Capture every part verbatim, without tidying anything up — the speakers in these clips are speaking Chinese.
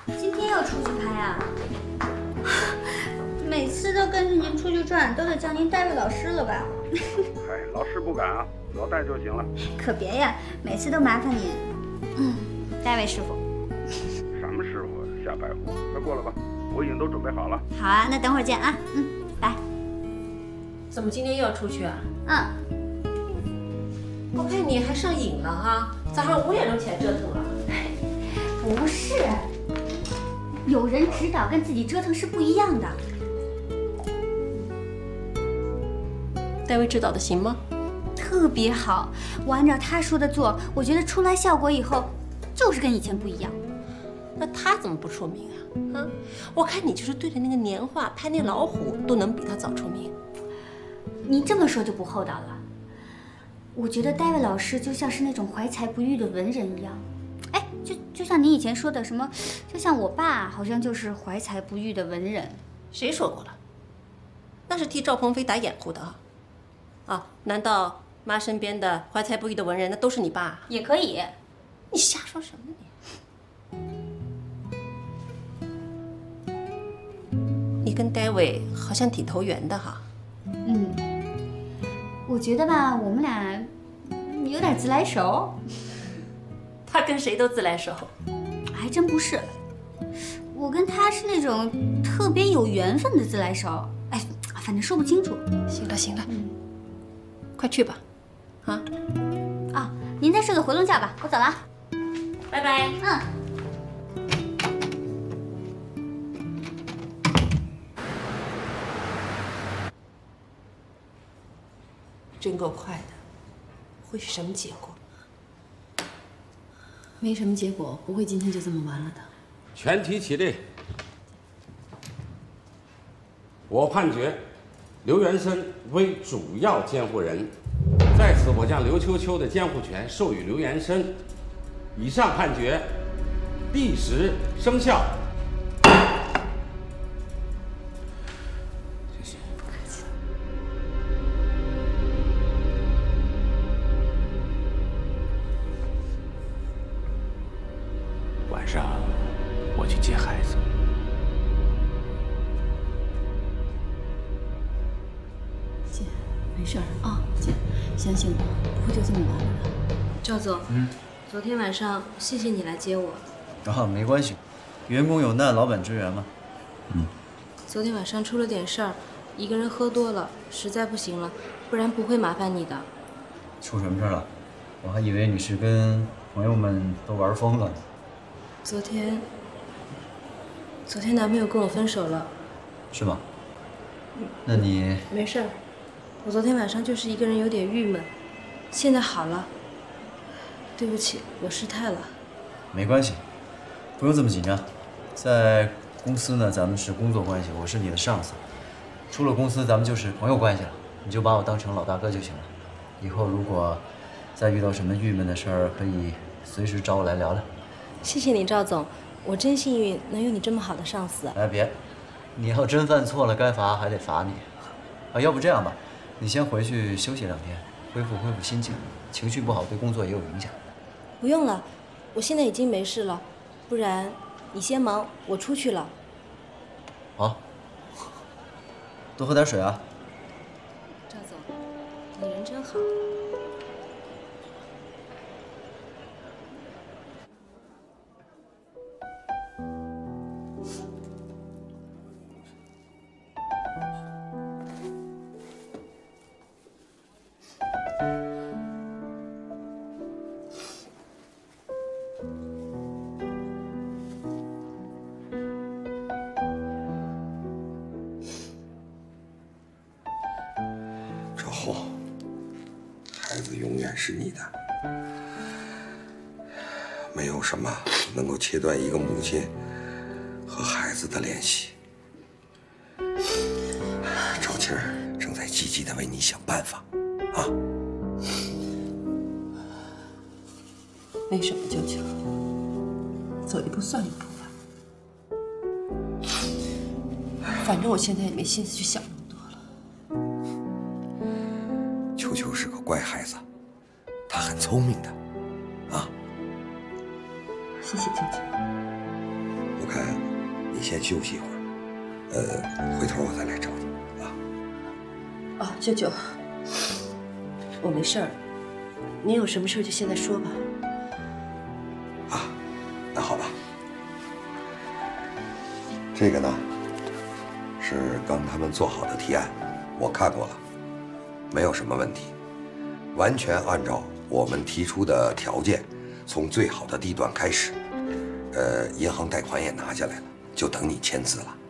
今天又出去拍啊？每次都跟着您出去转，都得叫您戴维老师了吧？ 嗨，老师不敢啊，老戴就行了。 可别呀，每次都麻烦您。嗯，戴维师傅。 什么师傅？瞎白活！快过来吧，我已经都准备好了。 好啊，那等会儿见啊。嗯，拜。 怎么今天又要出去啊？ 嗯。 我看你还上瘾了哈，早上五点钟起来折腾了。 不是，有人指导跟自己折腾是不一样的。 戴维指导的行吗？ 特别好，我按照他说的做，我觉得出来效果以后，就是跟以前不一样。 那他怎么不出名啊？啊，我看你就是对着那个年画拍那老虎，都能比他早出名。 你这么说就不厚道了。我觉得戴维老师就像是那种怀才不遇的文人一样。哎，就就像你以前说的什么，就像我爸好像就是怀才不遇的文人。 谁说过了？那是替赵鹏飞打掩护的啊。啊，难道妈身边的怀才不遇的文人，那都是你爸？ 也可以。 你瞎说什么你？你跟戴维好像挺投缘的哈。 嗯，我觉得吧，我们俩有点自来熟。 他跟谁都自来熟， 还真不是。我跟他是那种特别有缘分的自来熟。哎，反正说不清楚。 行了行了，嗯，快去吧。啊啊，您再睡个回笼觉吧，我走了。 拜拜。 嗯。 真够快的，会是什么结果？ 没什么结果，不会今天就这么完了的。 全体起立。我判决刘元生为主要监护人，在此我将刘秋秋的监护权授予刘元生。以上判决立时生效。 谢谢。不客气。 晚上我去接孩子。 姐，没事儿啊，姐，相信我，不会就这么完了的。 赵总， 嗯， 昨天晚上谢谢你来接我。 啊，没关系，员工有难，老板支援嘛。嗯。 昨天晚上出了点事儿，一个人喝多了，实在不行了，不然不会麻烦你的。 出什么事了？我还以为你是跟朋友们都玩疯了。 昨天，昨天男朋友跟我分手了。 是吗？那你…… 没事儿，我昨天晚上就是一个人有点郁闷，现在好了。对不起，我失态了。 没关系，不用这么紧张。在公司呢，咱们是工作关系，我是你的上司。出了公司，咱们就是朋友关系了，你就把我当成老大哥就行了。以后如果再遇到什么郁闷的事儿，可以随时找我来聊聊。 谢谢你，赵总，我真幸运能有你这么好的上司。 哎，别，你要真犯错了，该罚还得罚你。啊，要不这样吧，你先回去休息两天，恢复恢复心情。情绪不好对工作也有影响。 不用了，我现在已经没事了，不然你先忙，我出去了。 好，多喝点水啊。 赵总，你人真好。 赵后，孩子永远是你的，没有什么能够切断一个母亲和孩子的联系。赵庆儿正在积极的为你想办法，啊。 没什么，舅舅，走一步算一步吧。反正我现在也没心思去想那么多了。 秋秋是个乖孩子，他很聪明的，啊。 谢谢舅舅。 我看先休息一会儿，呃，回头我再来找你啊。 啊，舅舅，我没事儿，你有什么事就现在说吧。 啊，那好吧。这个呢，是刚他们做好的提案，我看过了，没有什么问题，完全按照我们提出的条件，从最好的地段开始，呃，银行贷款也拿下来了，就等你签字了。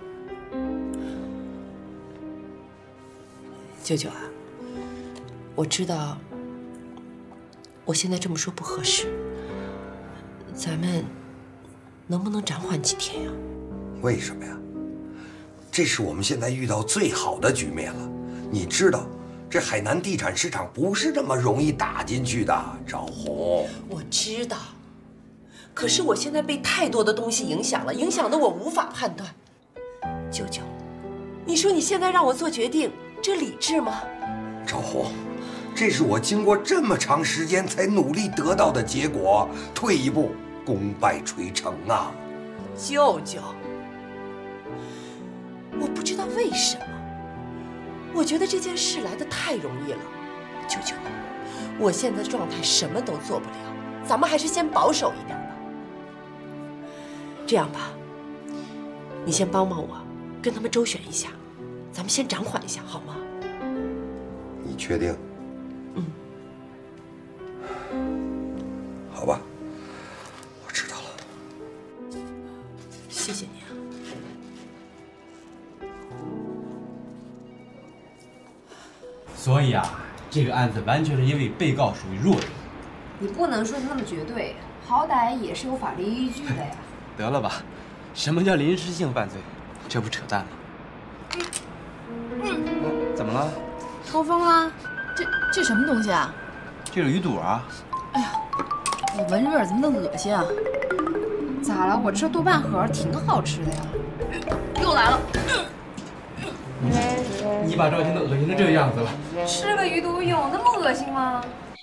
舅舅啊，我知道我现在这么说不合适，咱们能不能暂缓几天呀？ 为什么呀？这是我们现在遇到最好的局面了。你知道，这海南地产市场不是这么容易打进去的，赵红。 我知道，可是我现在被太多的东西影响了，影响的我无法判断。舅舅，你说你现在让我做决定，这理智吗？ 赵红，这是我经过这么长时间才努力得到的结果，退一步，功败垂成啊！ 舅舅，我不知道为什么，我觉得这件事来得太容易了。舅舅，我现在的状态什么都做不了，咱们还是先保守一点吧。这样吧，你先帮帮我，跟他们周旋一下，咱们先暂缓一下，好吗？ 你确定？ 嗯。 好吧，我知道了。 谢谢你啊。 所以啊，这个案子完全是因为被告属于弱者。 你不能说的那么绝对，好歹也是有法律依据的呀。 得了吧，什么叫临时性犯罪？这不扯淡吗？嗯，怎么了？ 抽风了？这这什么东西啊？ 这是鱼肚啊！ 哎呀，我闻着味儿怎么那么恶心啊？咋了？我吃豆瓣盒挺好吃的呀。又来了。 你把赵青都恶心成这个样子了。 吃个鱼肚有那么恶心吗？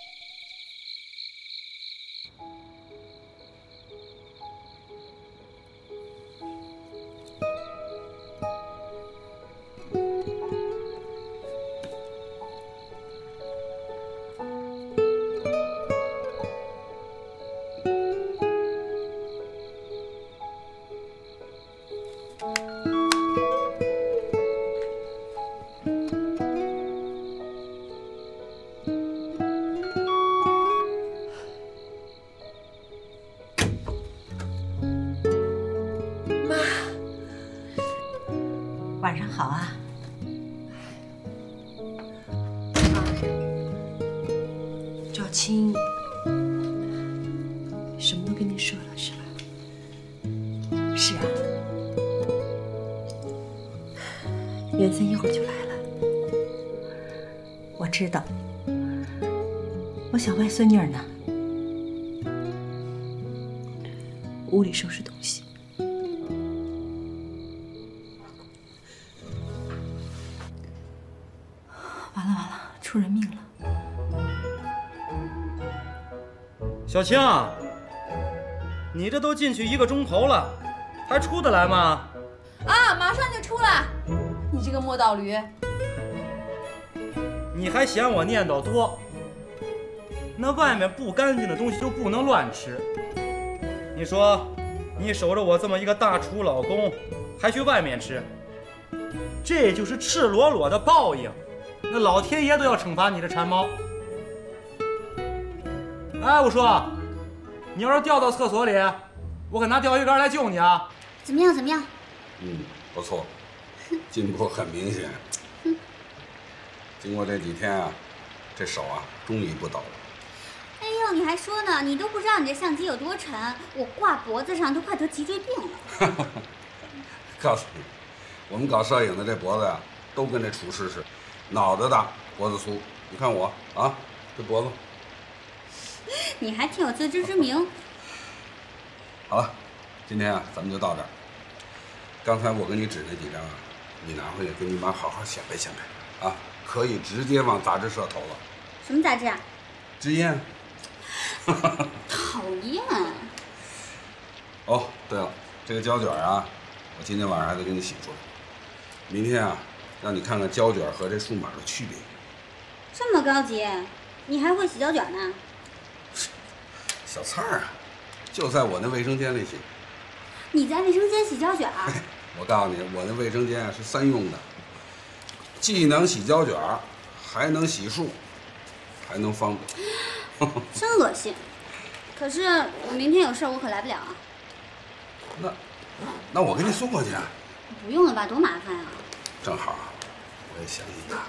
晚上好啊！ 赵青什么都跟你说了是吧？ 是啊， 袁森一会儿就来了。 我知道。我小外孙女儿呢？ 屋里收拾东西。 完了完了，出人命了！ 小青，你这都进去一个钟头了，还出得来吗？ 啊，马上就出来！你这个磨刀驴！ 你还嫌我念叨多？那外面不干净的东西就不能乱吃。你说，你守着我这么一个大厨老公，还去外面吃，这就是赤裸裸的报应。那老天爷都要惩罚你这馋猫。哎，我说，你要是掉到厕所里，我可拿钓鱼竿来救你啊！ 怎么样？怎么样？ 嗯，不错，进步很明显。经过这几天啊，这手啊终于不抖了。 哎呦，你还说呢？你都不知道你这相机有多沉，我挂脖子上都快得脊椎病了。 告诉你，我们搞摄影的这脖子呀、啊，都跟这厨师似的，脑袋大，脖子粗。你看我啊，这脖子。 你还挺有自知之明。 好了，今天啊，咱们就到这儿。刚才我给你指那几张啊，你拿回去跟你妈好好显摆显摆啊，可以直接往杂志社投了。 什么杂志啊？ 知音。 讨厌。 哦，对了，这个胶卷啊， 我今天晚上还得给你洗出来。明天啊，让你看看胶卷和这数码的区别。 这么高级，你还会洗胶卷呢？ 小菜儿啊，就在我那卫生间里洗。 你在卫生间洗胶卷？ 我告诉你，我那卫生间啊是三用的，既能洗胶卷，还能洗漱，还能方便。 真恶心！可是我明天有事，我可来不了啊。 那，那我给你送过去啊。 不用了吧，多麻烦啊。 正好，我也想你他。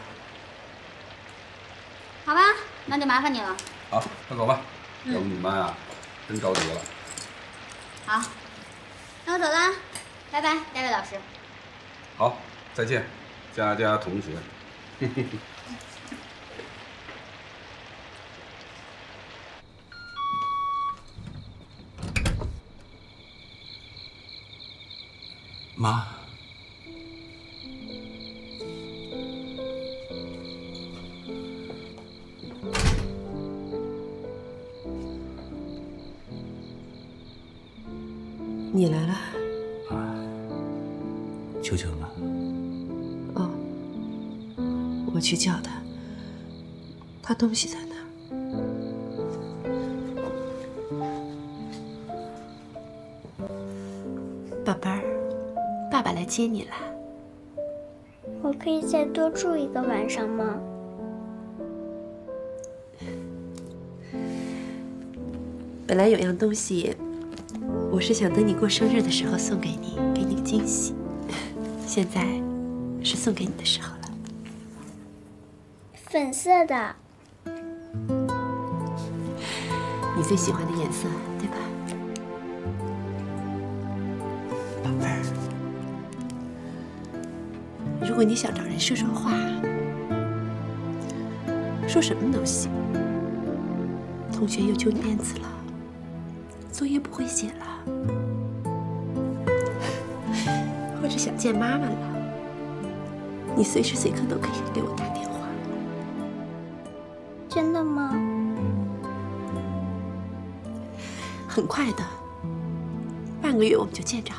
好吧，那就麻烦你了。 好，那走吧，要不你妈呀，真着急了。 好，那我走啦，拜拜，戴维老师。 好，再见，佳佳同学。 妈， 你来了。 秋秋呢？ 哦，我去叫他，他东西在哪？宝贝儿，爸爸来接你了。 我可以再多住一个晚上吗？ 本来有样东西，我是想等你过生日的时候送给你，给你个惊喜。现在是送给你的时候了。 粉色的。 你最喜欢的颜色，对吧？宝贝儿，如果你想找人说说话，说什么都行。同学又揪你辫子了，作业不会写了，或者想见妈妈了，你随时随刻都可以给我打电话。 真的吗？ 很快的，半个月我们就见着了。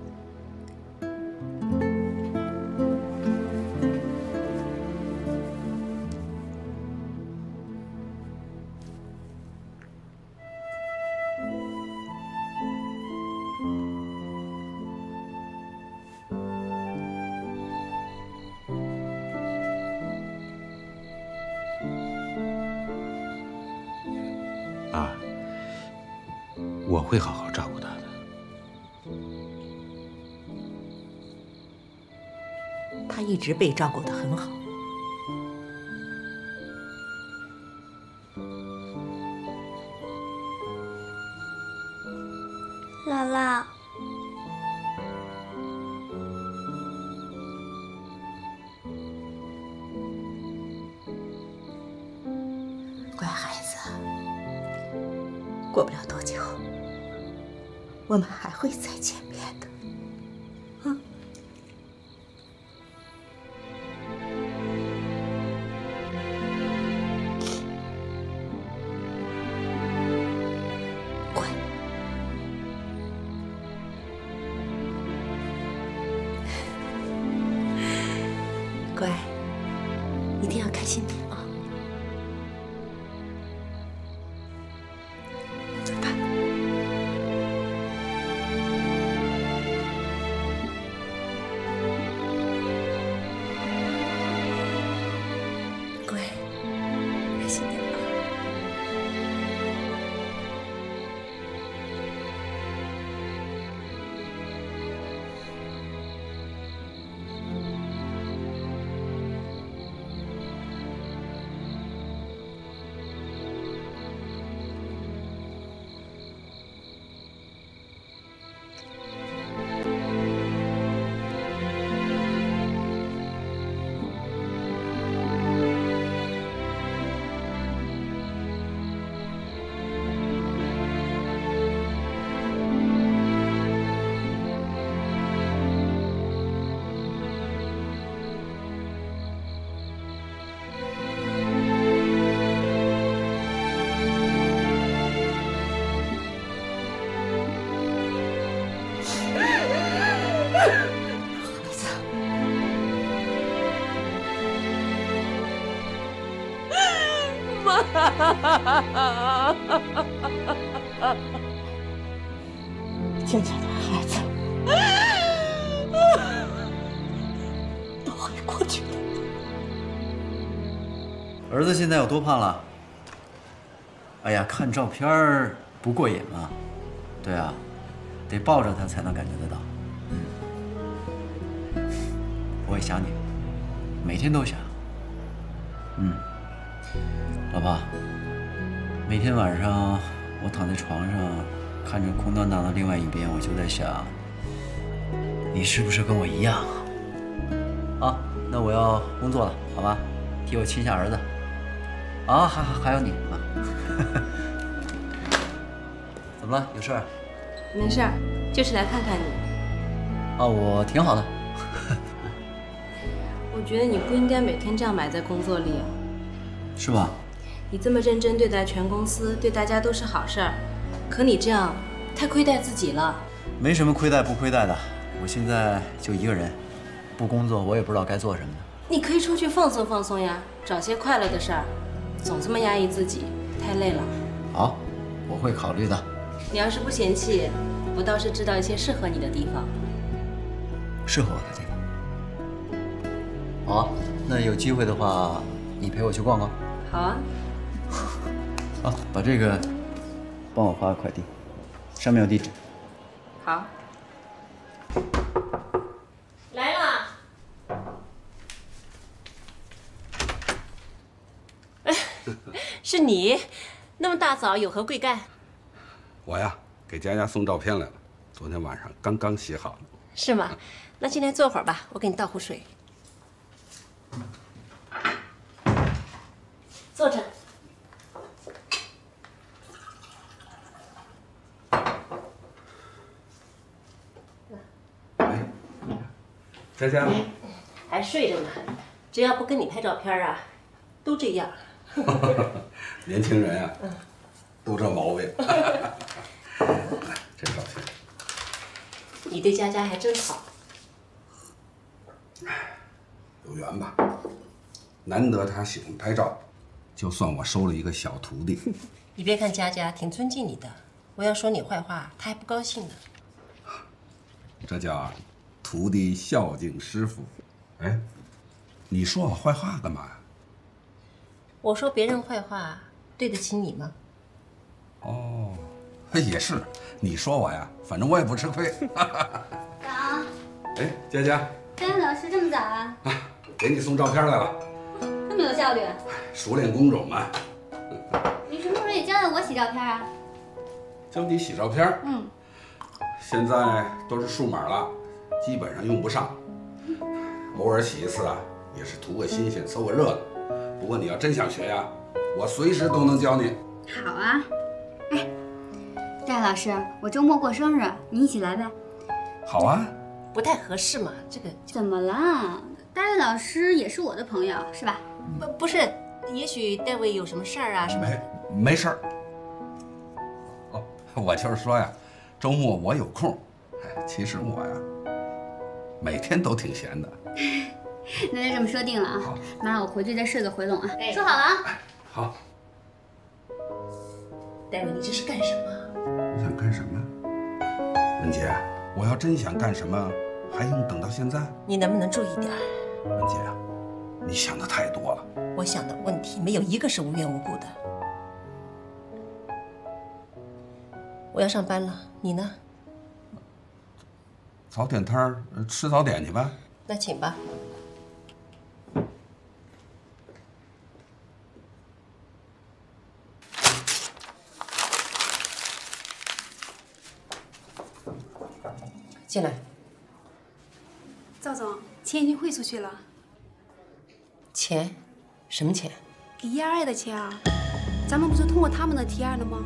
啊，我会好好照顾他的。 他一直被照顾得很好。 姥姥， 乖孩子，过不了多久，我们还会再见面的。嗯。乖。乖，一定要开心点啊！走吧。乖，开心点啊！ 静下来，孩子，都会过去的。 儿子现在有多胖了？哎呀，看照片儿不过瘾啊。对啊，得抱着他才能感觉得到。嗯，我也想你，每天都想。嗯，老婆，每天晚上我躺在床上，看着空荡荡的另外一边，我就在想，你是不是跟我一样？啊，那我要工作了，好吧？替我亲下儿子。啊，还还还有你啊！怎么了？有事儿？ 没事儿，就是来看看你。 啊，我挺好的。 我觉得你不应该每天这样埋在工作里。 是吧？ 你这么认真对待全公司，对大家都是好事儿，可你这样太亏待自己了。 没什么亏待不亏待的，我现在就一个人，不工作我也不知道该做什么呢。 你可以出去放松放松呀，找些快乐的事儿，总这么压抑自己，太累了。 好，我会考虑的。 你要是不嫌弃，我倒是知道一些适合你的地方。 适合我的地方。好，那有机会的话，你陪我去逛逛。 好啊。 好，把这个帮我发个快递，上面有地址。 好。来了。是你，那么大早有何贵干？ 我呀，给佳佳送照片来了，昨天晚上刚刚洗好了。 是吗？那进来坐会儿吧，我给你倒壶水。坐着。 佳佳， 还睡着呢，只要不跟你拍照片啊，都这样。 年轻人啊，都这毛病。真高兴。 你对佳佳还真好。 有缘吧，难得她喜欢拍照，就算我收了一个小徒弟。 你别看佳佳挺尊敬你的，我要说你坏话，她还不高兴呢。 这叫徒弟孝敬师傅。哎，你说我坏话干嘛呀？ 我说别人坏话，对得起你吗？ 哦，也是。你说我呀，反正我也不吃亏。 早。 哎，佳佳。 张老师这么早啊？ 啊，给你送照片来了。 这么有效率。 熟练工种嘛。 你什么时候也教教我洗照片啊？ 教你洗照片？ 嗯。 现在都是数码了，基本上用不上。偶尔洗一次啊，也是图个新鲜，凑个热闹。不过你要真想学呀，我随时都能教你。 好啊。哎，戴老师，我周末过生日，你一起来呗。 好啊。 不太合适嘛，这个。 怎么了？戴维老师也是我的朋友，是吧？ 不不是，也许戴维有什么事儿啊什么的。 没没事儿。哦，我就是说呀，周末我有空。哎，其实我呀，每天都挺闲的。 那就这么说定了啊！妈，我回去再睡个回笼啊。说好了啊。 好。 戴维，你这是干什么？ 你想干什么？文杰，我要真想干什么，还用等到现在？ 你能不能注意点？ 文杰啊，你想的太多了。 我想的问题没有一个是无缘无故的。我要上班了，你呢？ 早点摊儿吃早点去吧。 那请吧。进来。 赵总，钱已经汇出去了。 钱？什么钱？ 给 E R I 的钱啊，咱们不是通过他们的提案了吗？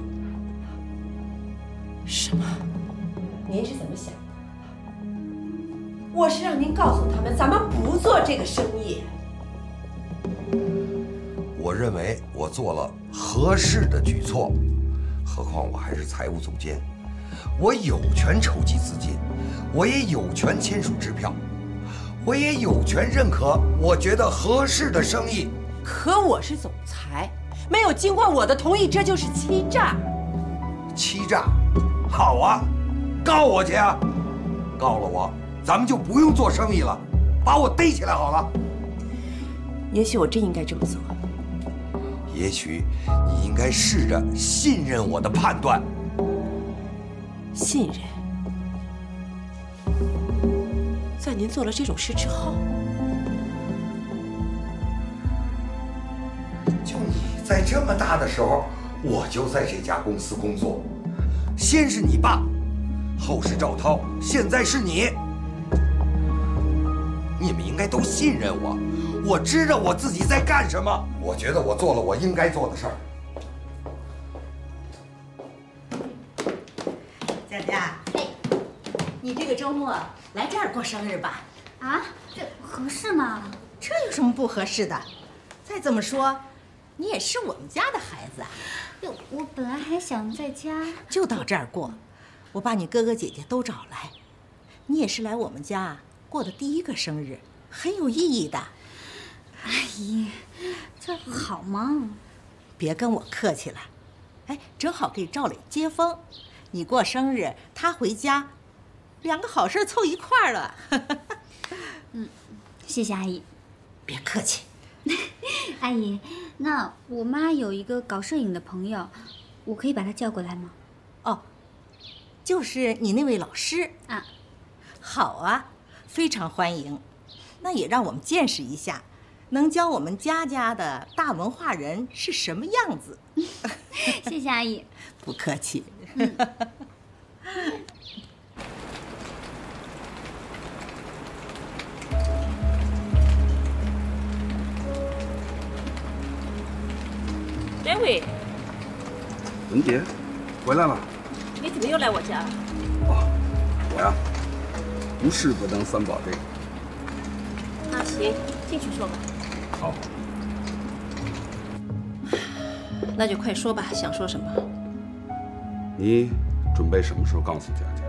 什么？您是怎么想的？我是让您告诉他们，咱们不做这个生意。 我认为我做了合适的举措，何况我还是财务总监，我有权筹集资金，我也有权签署支票，我也有权认可我觉得合适的生意。 可我是总裁， 没有经过我的同意，这就是欺诈。 欺诈？好啊，告我去啊！告了我，咱们就不用做生意了，把我逮起来好了。 也许我真应该这么做。 也许你应该试着信任我的判断。 信任？在您做了这种事之后， 就你在这么大的时候，我就在这家公司工作。先是你爸，后是赵涛，现在是你。你们应该都信任我，我知道我自己在干什么。我觉得我做了我应该做的事儿。 佳佳，你这个周末来这儿过生日吧？ 啊，这合适吗？ 这有什么不合适的？再怎么说，你也是我们家的孩子啊。 哟，我本来还想在家， 就到这儿过。我把你哥哥姐姐都找来，你也是来我们家过的第一个生日，很有意义的。 阿姨，这好吗？ 别跟我客气了。哎，正好给赵磊接风，你过生日，他回家，两个好事凑一块儿了。 嗯，谢谢阿姨。 别客气。 阿姨，那我妈有一个搞摄影的朋友，我可以把她叫过来吗？ 哦，就是你那位老师啊。 好啊，非常欢迎。那也让我们见识一下，能教我们家家的大文化人是什么样子。 谢谢阿姨。 不客气。 嗯 David， 文杰，回来了。 你怎么又来我家了？ 哦，我呀，不是不能三宝这个。 那行，进去说吧。 好。 那就快说吧，想说什么？ 你准备什么时候告诉佳佳？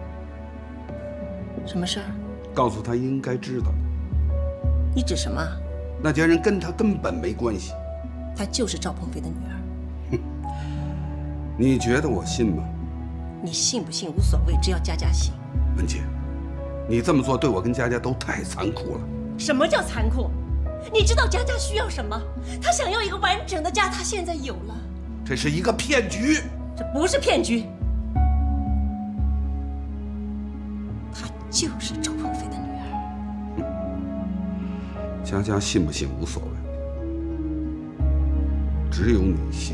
什么事儿？ 告诉她应该知道的。 你指什么？ 那家人跟她根本没关系。 她就是赵鹏飞的女儿。 你觉得我信吗？ 你信不信无所谓，只要佳佳信。 文姐，你这么做对我跟佳佳都太残酷了。 什么叫残酷？你知道佳佳需要什么？她想要一个完整的家，她现在有了。 这是一个骗局。 这不是骗局，她就是赵鹏飞的女儿。 佳佳信不信无所谓，只有你信。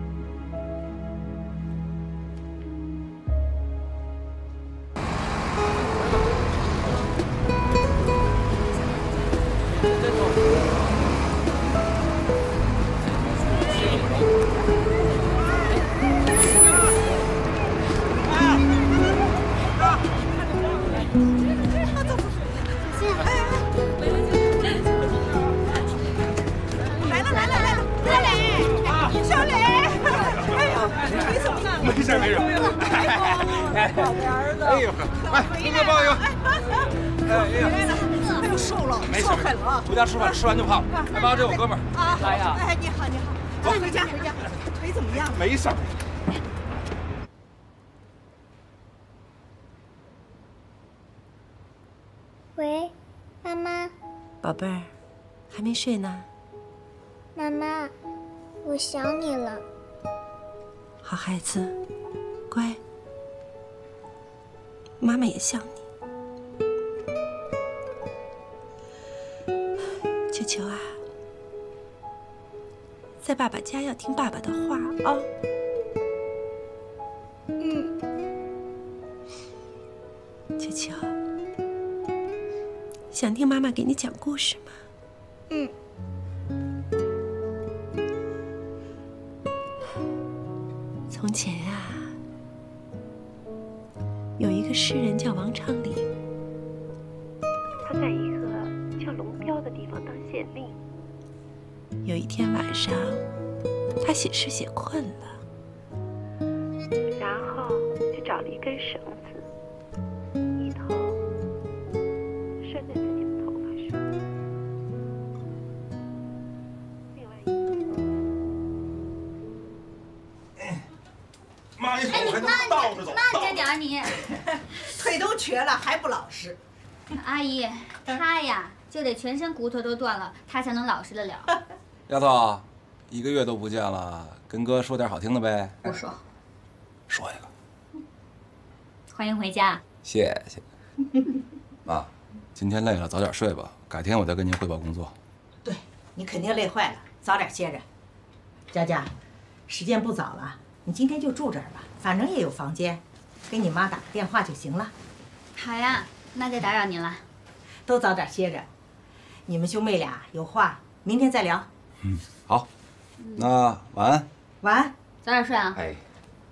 吃饭吃完就胖了。哎妈，这我哥们儿。 啊， 来呀！ 哎，你好，你好。走，回家，回家。腿怎么样？ 没事儿。 喂，妈妈。 宝贝儿，还没睡呢。 妈妈，我想你了。 好孩子，乖。妈妈也想你。球球啊，在爸爸家要听爸爸的话啊。 嗯。 球球，想听妈妈给你讲故事吗？ 嗯。 从前啊，有一个诗人叫王昌龄，他在一个叫龙标的地方当县令。有一天晚上，他写诗写困了，然后就找了一根绳子，一头拴在自己的头发上，另外一头倒着走。 慢着点儿你。 腿都瘸了还不老实。 阿姨，他呀就得全身骨头都断了，他才能老实得了。 丫头，一个月都不见了，跟哥说点好听的呗。 不说。 说一个。 欢迎回家。 谢谢。妈，今天累了，早点睡吧，改天我再跟您汇报工作。 对，你肯定累坏了，早点歇着。佳佳，时间不早了，你今天就住这儿吧，反正也有房间，给你妈打个电话就行了。 好呀，那就打扰您了。 都早点歇着，你们兄妹俩有话明天再聊。 嗯，好，那晚安。 晚安， 早点睡啊。 哎。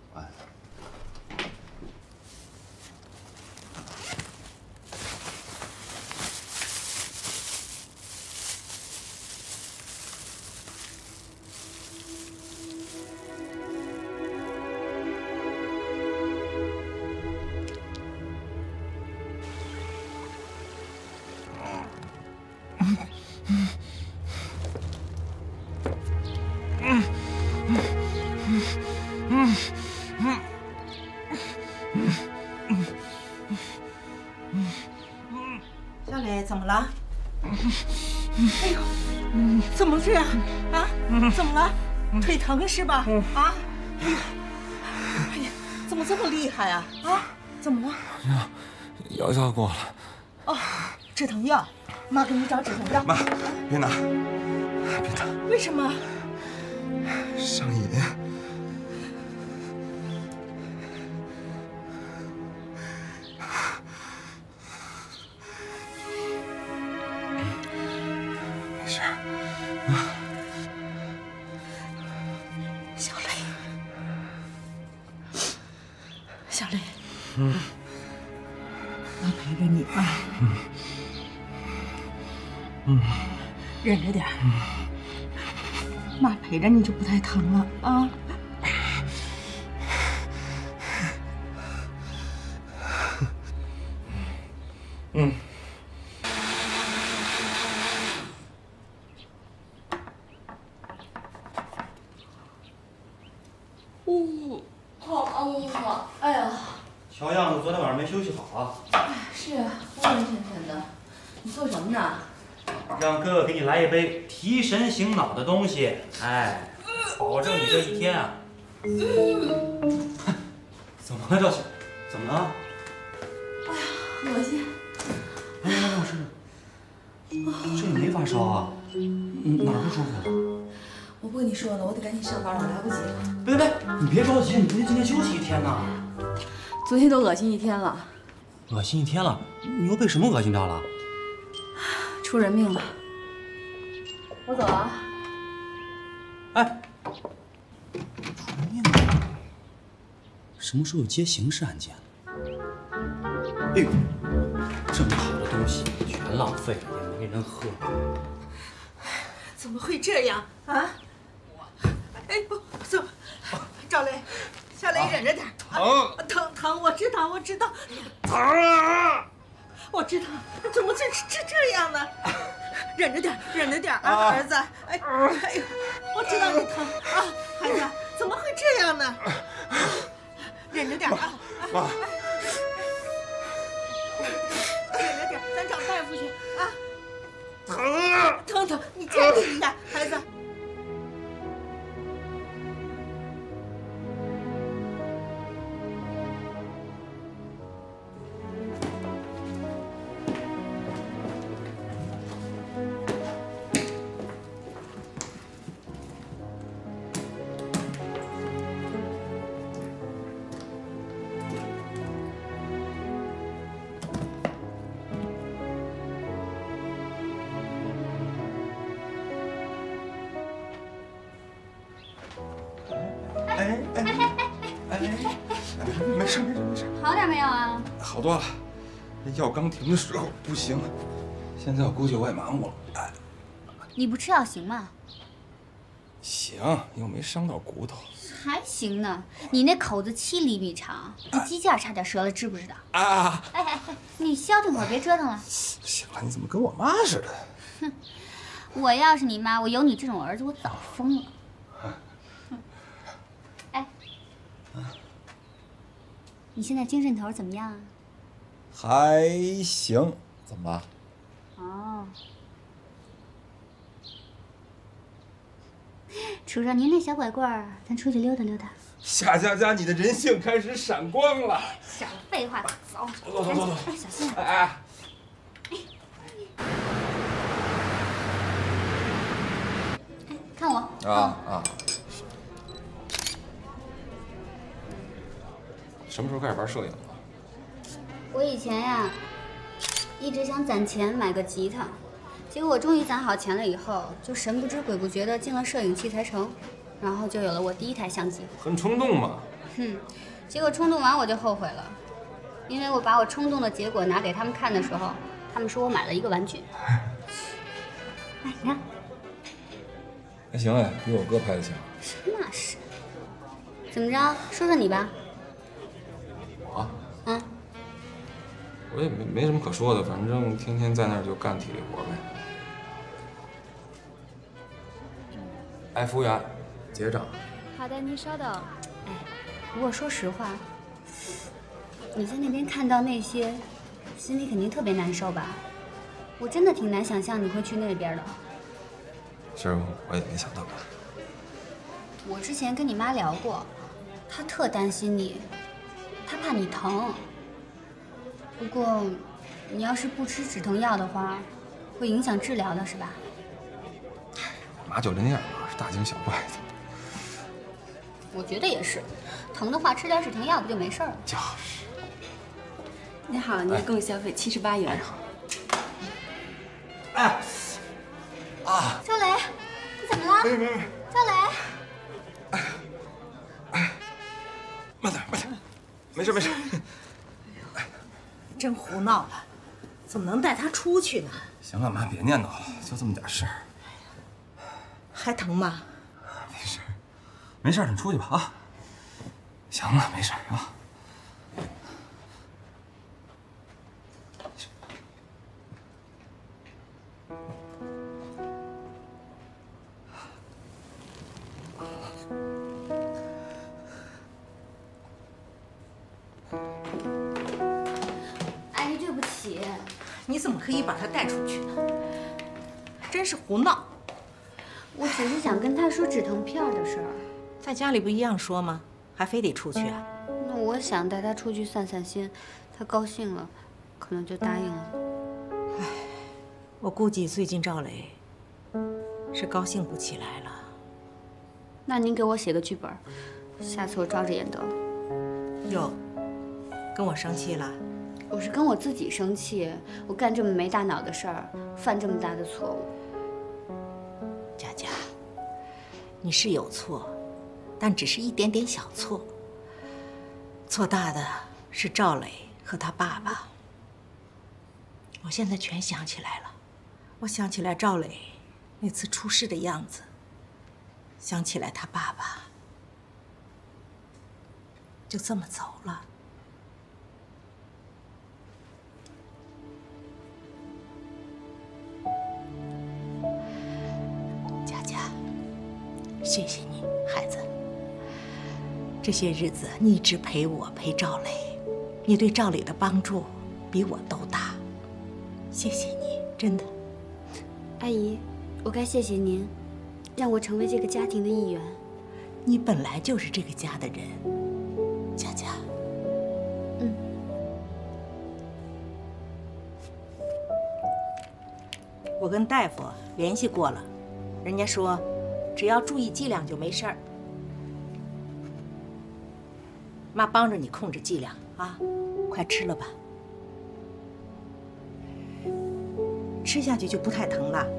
小磊，怎么了？哎呦，怎么这样啊？怎么了？腿疼是吧？啊？哎呀，哎呀，怎么这么厉害啊？啊？怎么了？ 药效过了。 哦，止疼药，妈给你找止疼药。 妈，别拿，别拿。 为什么？ 上瘾。没事，妈。 小磊，小磊， 嗯， 妈陪着你啊。 嗯。嗯。 忍着点儿。妈陪着你就不太疼了啊。 嗯。 呜，好忙工作，哎呀。 瞧样子昨天晚上没休息好啊。 是啊，昏昏沉沉的。你做什么呢？ 让哥哥给你来一杯提神醒脑的东西，哎，保证你这一天啊。怎么了，赵雪？怎么了？ 哎呀，恶心！ 哎，让我试试。这也没发烧啊？哪儿不舒服？ 我不跟你说了，我得赶紧上班了，来不及了。 别别，你别着急，你不是今天休息一天呢？ 昨天都恶心一天了。 恶心一天了？你又被什么恶心到了？ 出人命了。我走了。 哎，出人命了？什么时候接刑事案件了？哎呦，这么好的东西全浪费了，也没人喝。 怎么会这样啊？哎不，走，赵雷，小雷忍着点。疼，疼疼，我知道，我知道。 疼啊！ 我知道，怎么这这这样呢？忍着点，忍着点啊，儿子。哎哎呦，我知道你疼啊，孩子，怎么会这样呢？忍着点啊！ 妈， 忍着点，咱找大夫去啊！ 疼啊！ 疼疼，你坚持一下，孩子。 没事没事没事， 好点没有啊？ 好多了。那药刚停的时候不行，现在我估计我也麻木了。哎， 你不吃药行吗？ 行，又没伤到骨头。 还行呢，你那口子七厘米长，那鸡架差点折了，知不知道？ 啊！ 哎哎哎，你消停会儿，别折腾了。 行了，你怎么跟我妈似的？ 哼，我要是你妈，我有你这种儿子，我早疯了。哎， 你现在精神头怎么样啊？ 还行，怎么了？ 哦，杵上您那小拐棍儿，咱出去溜达溜达。 夏佳佳，你的人性开始闪光了。 少废话，走， 走走走走， 哎，小心。 哎哎。 看我啊啊！什么时候开始玩摄影了？ 我以前呀，一直想攒钱买个吉他，结果我终于攒好钱了以后，就神不知鬼不觉的进了摄影器材城，然后就有了我第一台相机。 很冲动嘛。 哼，结果冲动完我就后悔了，因为我把我冲动的结果拿给他们看的时候，他们说我买了一个玩具。哎，你看。 还行哎，比我哥拍的强。 那是。怎么着？说说你吧。 我？ 嗯。 我也没没什么可说的，反正天天在那儿就干体力活呗。哎，服务员，结账。 好的，您稍等。哎，不过说实话，你在那边看到那些，心里肯定特别难受吧？我真的挺难想象你会去那边的。 是，我也没想到。 我之前跟你妈聊过，她特担心你，她怕你疼。不过，你要是不吃止疼药的话，会影响治疗的，是吧？ 妈就那样嘛，大惊小怪的。 我觉得也是，疼的话吃点止疼药不就没事了？ 就是。 你好，您共消费七十八元。 哎。啊！ 赵雷，你怎么了？ 没没没。 赵雷。 哎，哎，慢点慢点，没事没事。 真胡闹了，怎么能带他出去呢？ 行了，妈别念叨了，就这么点事儿。 还疼吗？ 没事，没事，你出去吧啊。行了，没事啊。 阿姨，对不起。 你怎么可以把他带出去呢？真是胡闹！ 我只是想跟他说止疼片的事儿。 在家里不一样说吗？还非得出去啊？ 那我想带他出去散散心，他高兴了，可能就答应了。 唉，我估计最近赵磊是高兴不起来了。 那您给我写个剧本，下次我照着演得了。 哟，跟我生气了？ 我是跟我自己生气，我干这么没大脑的事儿，犯这么大的错误。 佳佳，你是有错，但只是一点点小错。错大的是赵磊和他爸爸。我现在全想起来了，我想起来赵磊那次出事的样子，想起来他爸爸就这么走了。佳佳，谢谢你，孩子。这些日子你一直陪我，陪赵磊，你对赵磊的帮助比我都大，谢谢你，真的。 阿姨，我该谢谢您，让我成为这个家庭的一员。 你本来就是这个家的人，佳佳。 嗯。 我跟大夫联系过了，人家说只要注意剂量就没事儿。妈帮着你控制剂量啊，快吃了吧，吃下去就不太疼了。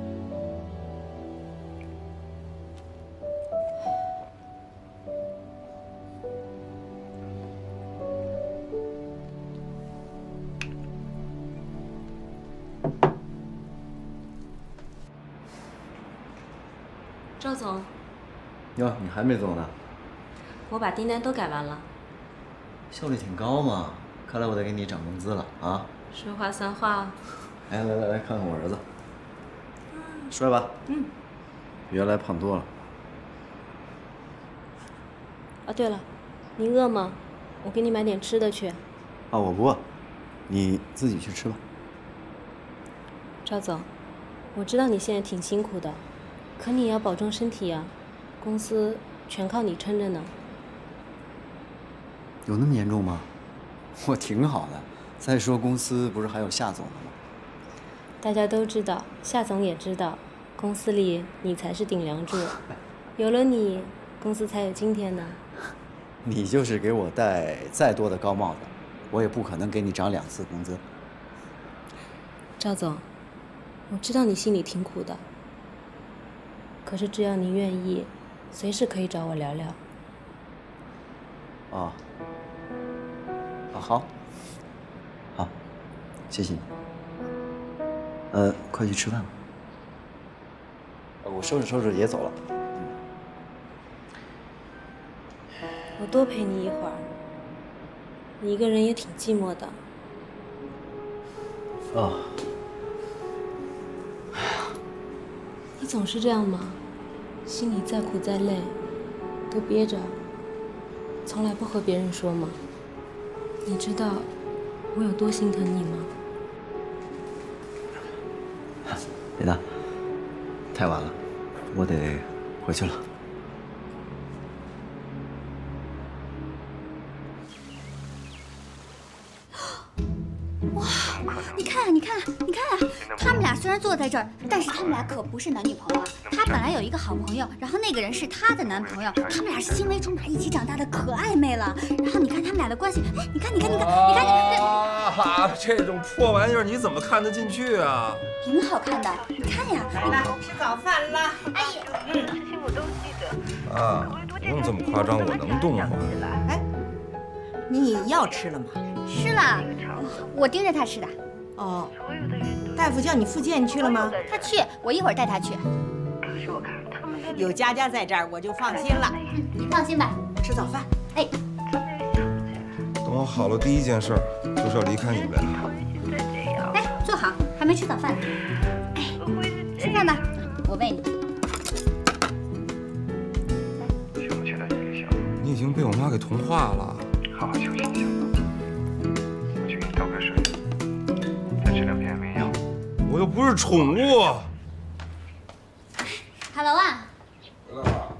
赵总， 哟，你还没走呢？ 我把订单都改完了， 效率挺高嘛，看来我得给你涨工资了啊！ 说话算话。 哎，来来来，看看我儿子，帅吧？ 嗯。 比原来胖多了。 啊，对了，你饿吗？ 我给你买点吃的去。 啊，我不饿，你自己去吃吧。 赵总，我知道你现在挺辛苦的，可你也要保重身体呀，公司全靠你撑着呢。 有那么严重吗？我挺好的。再说公司不是还有夏总呢吗？ 大家都知道，夏总也知道，公司里你才是顶梁柱，有了你，公司才有今天呢。 你就是给我戴再多的高帽子，我也不可能给你涨两次工资。 赵总，我知道你心里挺苦的，可是只要你愿意，随时可以找我聊聊。 哦，啊好，好，谢谢你。呃，快去吃饭吧。我收拾收拾也走了。 我多陪你一会儿，你一个人也挺寂寞的。 哦。 你总是这样吗？心里再苦再累，都憋着，从来不和别人说吗？你知道我有多心疼你吗？ 别的，太晚了，我得回去了。 哇，你看，你看，你看啊！他们俩虽然坐在这儿，但是他们俩可不是男女朋友啊。他本来有一个好朋友，然后那个人是他的男朋友，他们俩是青梅竹马一起长大的，可暧昧了。然后你看他们俩的关系，哎，你看，你看，你看，你看，你看， 啊，这种破玩意儿你怎么看得进去啊？ 挺好看的，你看呀。 来了，吃早饭了。 哎呀， 嗯，事情我都记得。 啊，不用这么夸张，我能动吗？ 哎，你药吃了吗？ 吃了，我盯着他吃的。 哦，大夫叫你复健去了吗？ 他去，我一会儿带他去。 有佳佳在这儿，我就放心了。 你放心吧， 吃早饭。 哎， 等我好了，第一件事就是要离开你们俩。 来，坐好，还没吃早饭。哎，吃饭吧，我喂你。 你已经被我妈给同化了。 好好休息一下吧，我去给你倒杯水，再吃两片安眠药。 我又不是宠物。 Hello 啊。 回来了。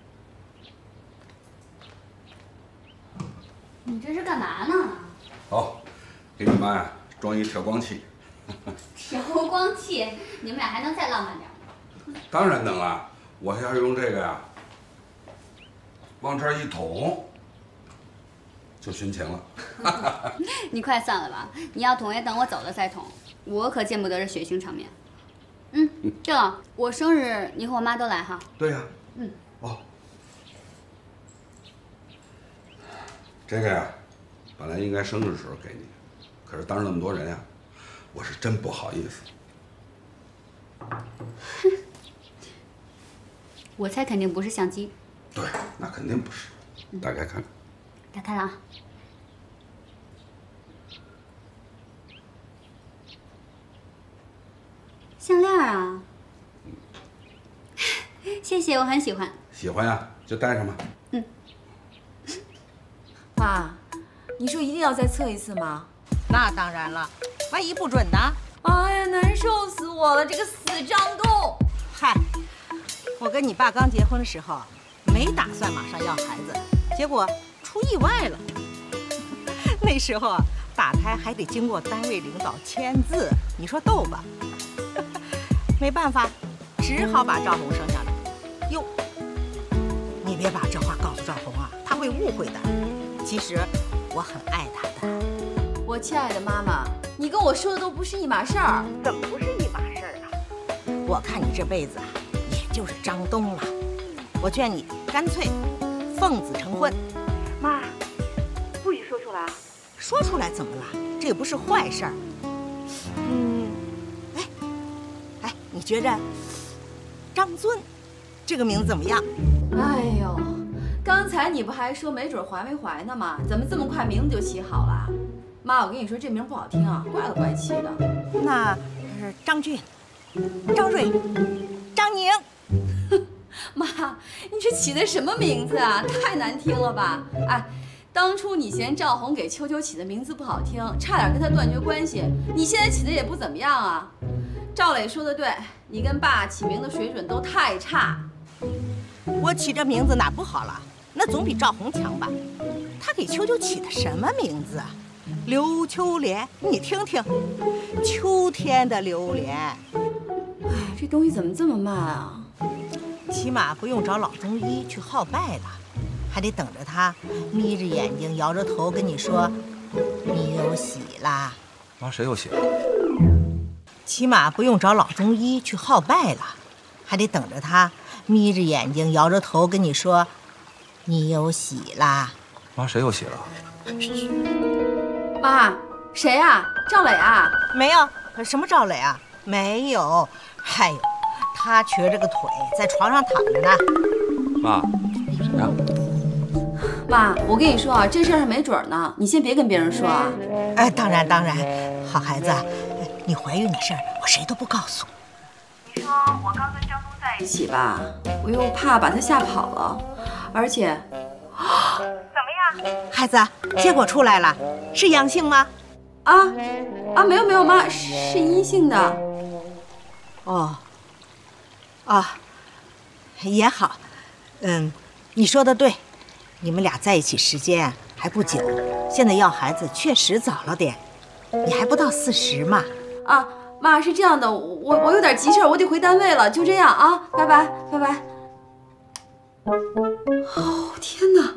你这是干嘛呢？ 好，给你妈呀装一调光器。 调光器，你们俩还能再浪漫点吗？ 当然能了，我要是用这个呀，往这儿一捅，就殉情了。 你快算了吧，你要捅也等我走了再捅，我可见不得这血腥场面。嗯，对了，我生日你和我妈都来哈。 对呀。 嗯。 哦。这个呀，本来应该生日时候给你，可是当着那么多人呀，我是真不好意思。 我猜肯定不是相机。 对，那肯定不是。打开看看。 打开了啊。项链啊。谢谢，我很喜欢。 喜欢呀，就戴上吧。 嗯。 妈，你说一定要再测一次吗？ 那当然了，万一不准呢？ 哎呀，难受死我了，这个死张弓！ 嗨，我跟你爸刚结婚的时候，没打算马上要孩子，结果出意外了。那时候啊，打胎还得经过单位领导签字，你说逗吧？没办法，只好把赵红生下来。哟，你别把这话告诉赵红啊，他会误会的。其实我很爱他的。 我亲爱的妈妈，你跟我说的都不是一码事儿。 怎么不是一码事儿啊？我看你这辈子啊，也就是张东了。我劝你干脆奉子成婚。妈，不许说出来啊！说出来怎么了？这也不是坏事儿。嗯，哎，哎，你觉着张尊这个名字怎么样？ 哎呦，刚才你不还说没准怀没怀呢吗？怎么这么快名字就起好了？妈，我跟你说，这名不好听啊，怪了怪气的。 那是张俊、张瑞、张宁。 妈，你这起的什么名字啊？太难听了吧！哎， 当初你嫌赵红给秋秋起的名字不好听，差点跟他断绝关系。你现在起的也不怎么样啊。赵磊说的对，你跟爸起名的水准都太差。 我起这名字哪不好了？那总比赵红强吧？他给秋秋起的什么名字啊？刘秋莲，你听听，秋天的榴莲。 哎，这东西怎么这么慢啊？ 起码不用找老中医去号拜了，还得等着他眯着眼睛摇着头跟你说你有喜啦。 妈，谁有喜了？ 起码不用找老中医去号拜了，还得等着他眯着眼睛摇着头跟你说你有喜啦。 妈，谁有喜了？ 妈，谁啊？赵磊啊？ 没有，什么赵磊啊？没有。还有，他瘸着个腿在床上躺着呢。 妈，谁呀？ 妈，我跟你说啊，这事儿还没准呢，你先别跟别人说啊。 哎，当然当然，好孩子，你怀孕的事儿我谁都不告诉。 你说我刚跟张东在一起吧，我又怕把他吓跑了，而且， 怎么样？孩子，结果出来了，是阳性吗？ 啊啊，没有没有，妈，是阴性的。 哦，啊，也好，嗯，你说的对，你们俩在一起时间还不久，现在要孩子确实早了点，你还不到四十嘛。 啊，妈，是这样的，我我有点急事，我得回单位了，就这样啊，拜拜拜拜。哦，天哪！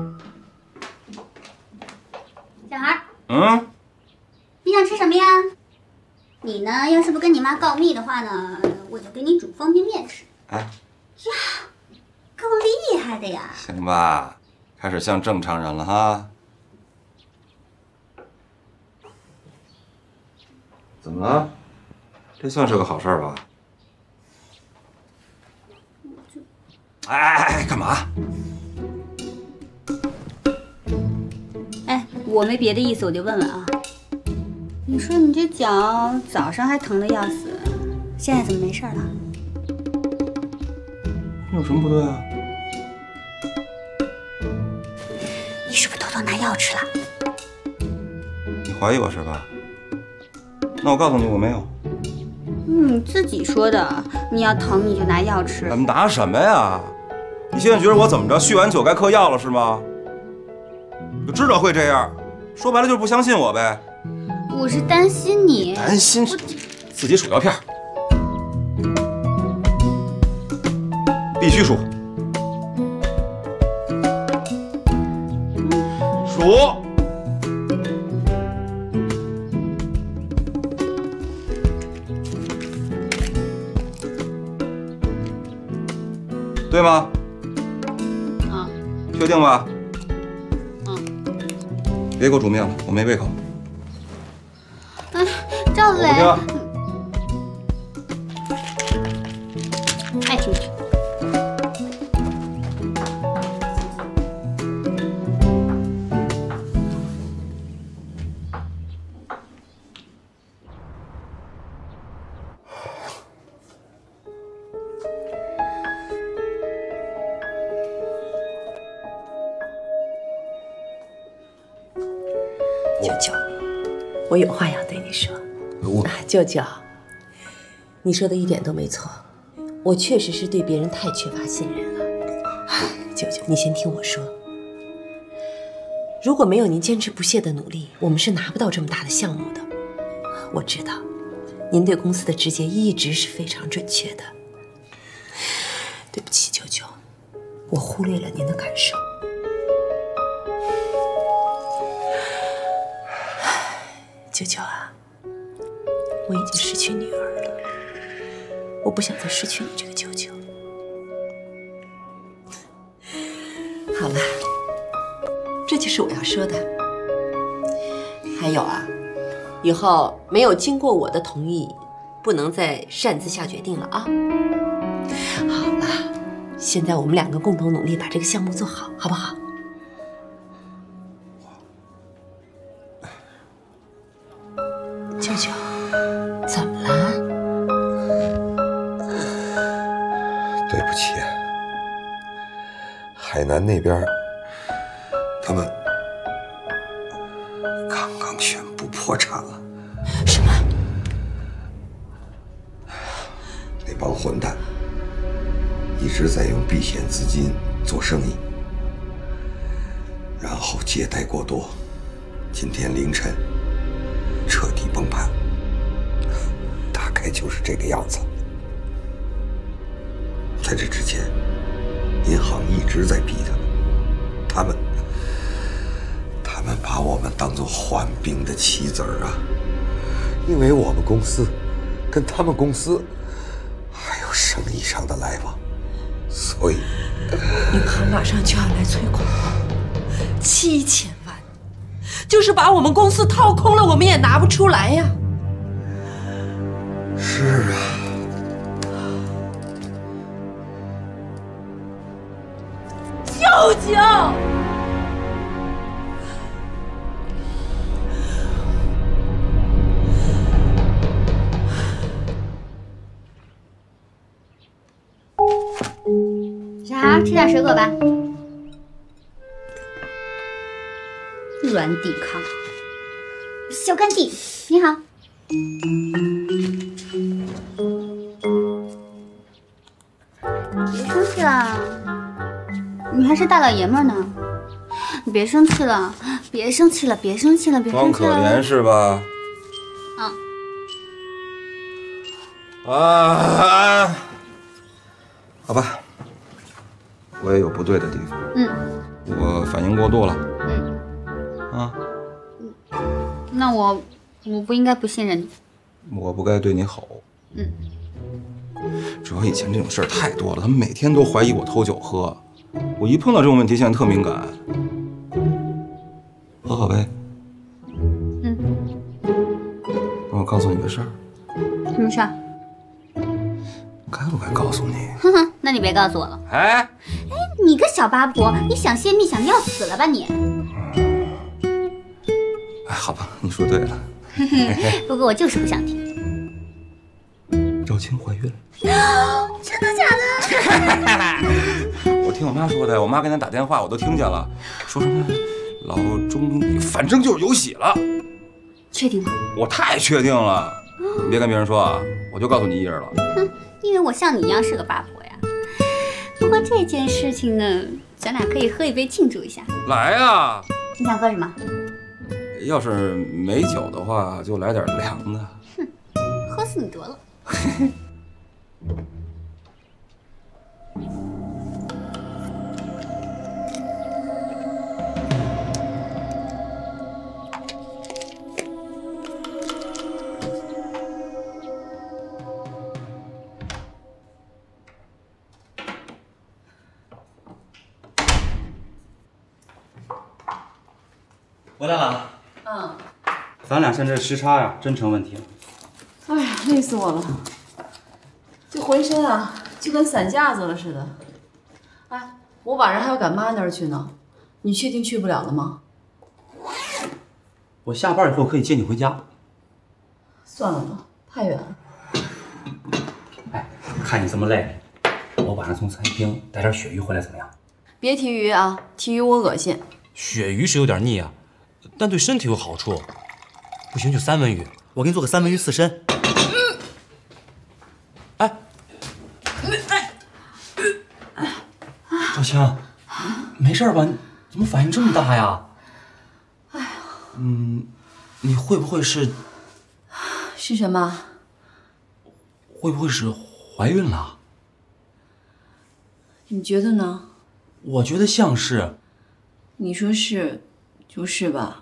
小孩， 嗯， 你想吃什么呀？你呢，要是不跟你妈告密的话呢，我就给你煮方便面吃。 哎， 呀，够厉害的呀！ 行吧，开始像正常人了哈。怎么了？这算是个好事儿吧？哎哎哎，干嘛？ 哎，我没别的意思，我就问问啊。你说你这脚早上还疼得要死，现在怎么没事了？ 有什么不对啊？ 你是不是偷偷拿药吃了？ 你怀疑我是吧？那我告诉你，我没有。 你自己说的，你要疼你就拿药吃。 咱们拿什么呀？你现在觉得我怎么着？酗完酒该嗑药了是吗？就知道会这样，说白了就是不相信我呗。 我是担心你。 担心是自己数药片，必须数。数。对吗？ 啊。 确定吧？ 嗯。 别给我煮面了，我没胃口。 哎，赵磊。 我不听。爱听不听。 舅舅，我有话要对你说。 我舅舅，你说的一点都没错，我确实是对别人太缺乏信任了。舅舅，你先听我说，如果没有您坚持不懈的努力，我们是拿不到这么大的项目的。我知道，您对公司的直接一直是非常准确的。对不起，舅舅，我忽略了您的感受。舅舅啊，我已经失去女儿了，我不想再失去你这个舅舅。好了，这就是我要说的。还有啊，以后没有经过我的同意，不能再擅自下决定了啊。好了，现在我们两个共同努力把这个项目做好，好不好？舅舅，怎么了？ 对不起，海南那边他们破产了。 什么？ 那帮混蛋一直在用避险资金做生意，然后借贷过多，今天凌晨彻底崩盘，大概就是这个样子。在这之前，银行一直在逼他，他们，他们把我们当作患病的棋子儿啊！因为我们公司跟他们公司还有生意上的来往，所以银行马上就要来催款了，七千万，就是把我们公司掏空了，我们也拿不出来呀。 是啊。 舅舅， 小孩吃点水果吧。软抵抗，小干弟，你好。别生气了。你还是大老爷们儿呢，你别生气了，别生气了，别生气了，别生气了。 装可怜是吧？ 嗯。 啊，好吧，我也有不对的地方。 嗯。 我反应过度了。 嗯。 啊。 那我我不应该不信任你。 我不该对你吼。 嗯。 主要以前这种事儿太多了，他们每天都怀疑我偷酒喝。我一碰到这种问题，现在特敏感。喝好呗。 嗯。 那我告诉你个事儿。 什么事儿？ 该不该告诉你？ 哼哼，那你别告诉我了。 哎。 哎，你个小八婆，你想泄密想要死了吧你？ 哎，好吧，你说对了。 嘿嘿，不过我就是不想听。 赵青怀孕了。 真的假的？ 我听我妈说的，我妈跟她打电话，我都听见了，说什么老钟，反正就是有喜了。 确定吗？ 我太确定了，你别跟别人说啊，我就告诉你一人了。 哼，因为我像你一样是个八婆呀。不过这件事情呢，咱俩可以喝一杯庆祝一下。 来呀！ 你想喝什么？ 要是没酒的话，就来点凉的。 哼，喝死你得了。 回来了。 嗯。 咱俩现在时差呀，真成问题了。 哎呀，累死我了！这浑身啊，就跟散架子了似的。哎，我晚上还要赶妈那儿去呢，你确定去不了了吗？ 我下班以后可以接你回家。 算了吧，太远了。 哎，看你这么累，我晚上从餐厅带点鳕鱼回来怎么样？ 别提鱼啊，提鱼我恶心。 鳕鱼是有点腻啊，但对身体有好处。不行就三文鱼，我给你做个三文鱼刺身。哎，赵青，没事吧？怎么反应这么大呀？ 哎呀， 嗯，你会不会是？ 是什么？ 会不会是怀孕了？ 你觉得呢？ 我觉得像是。 你说是，就是吧。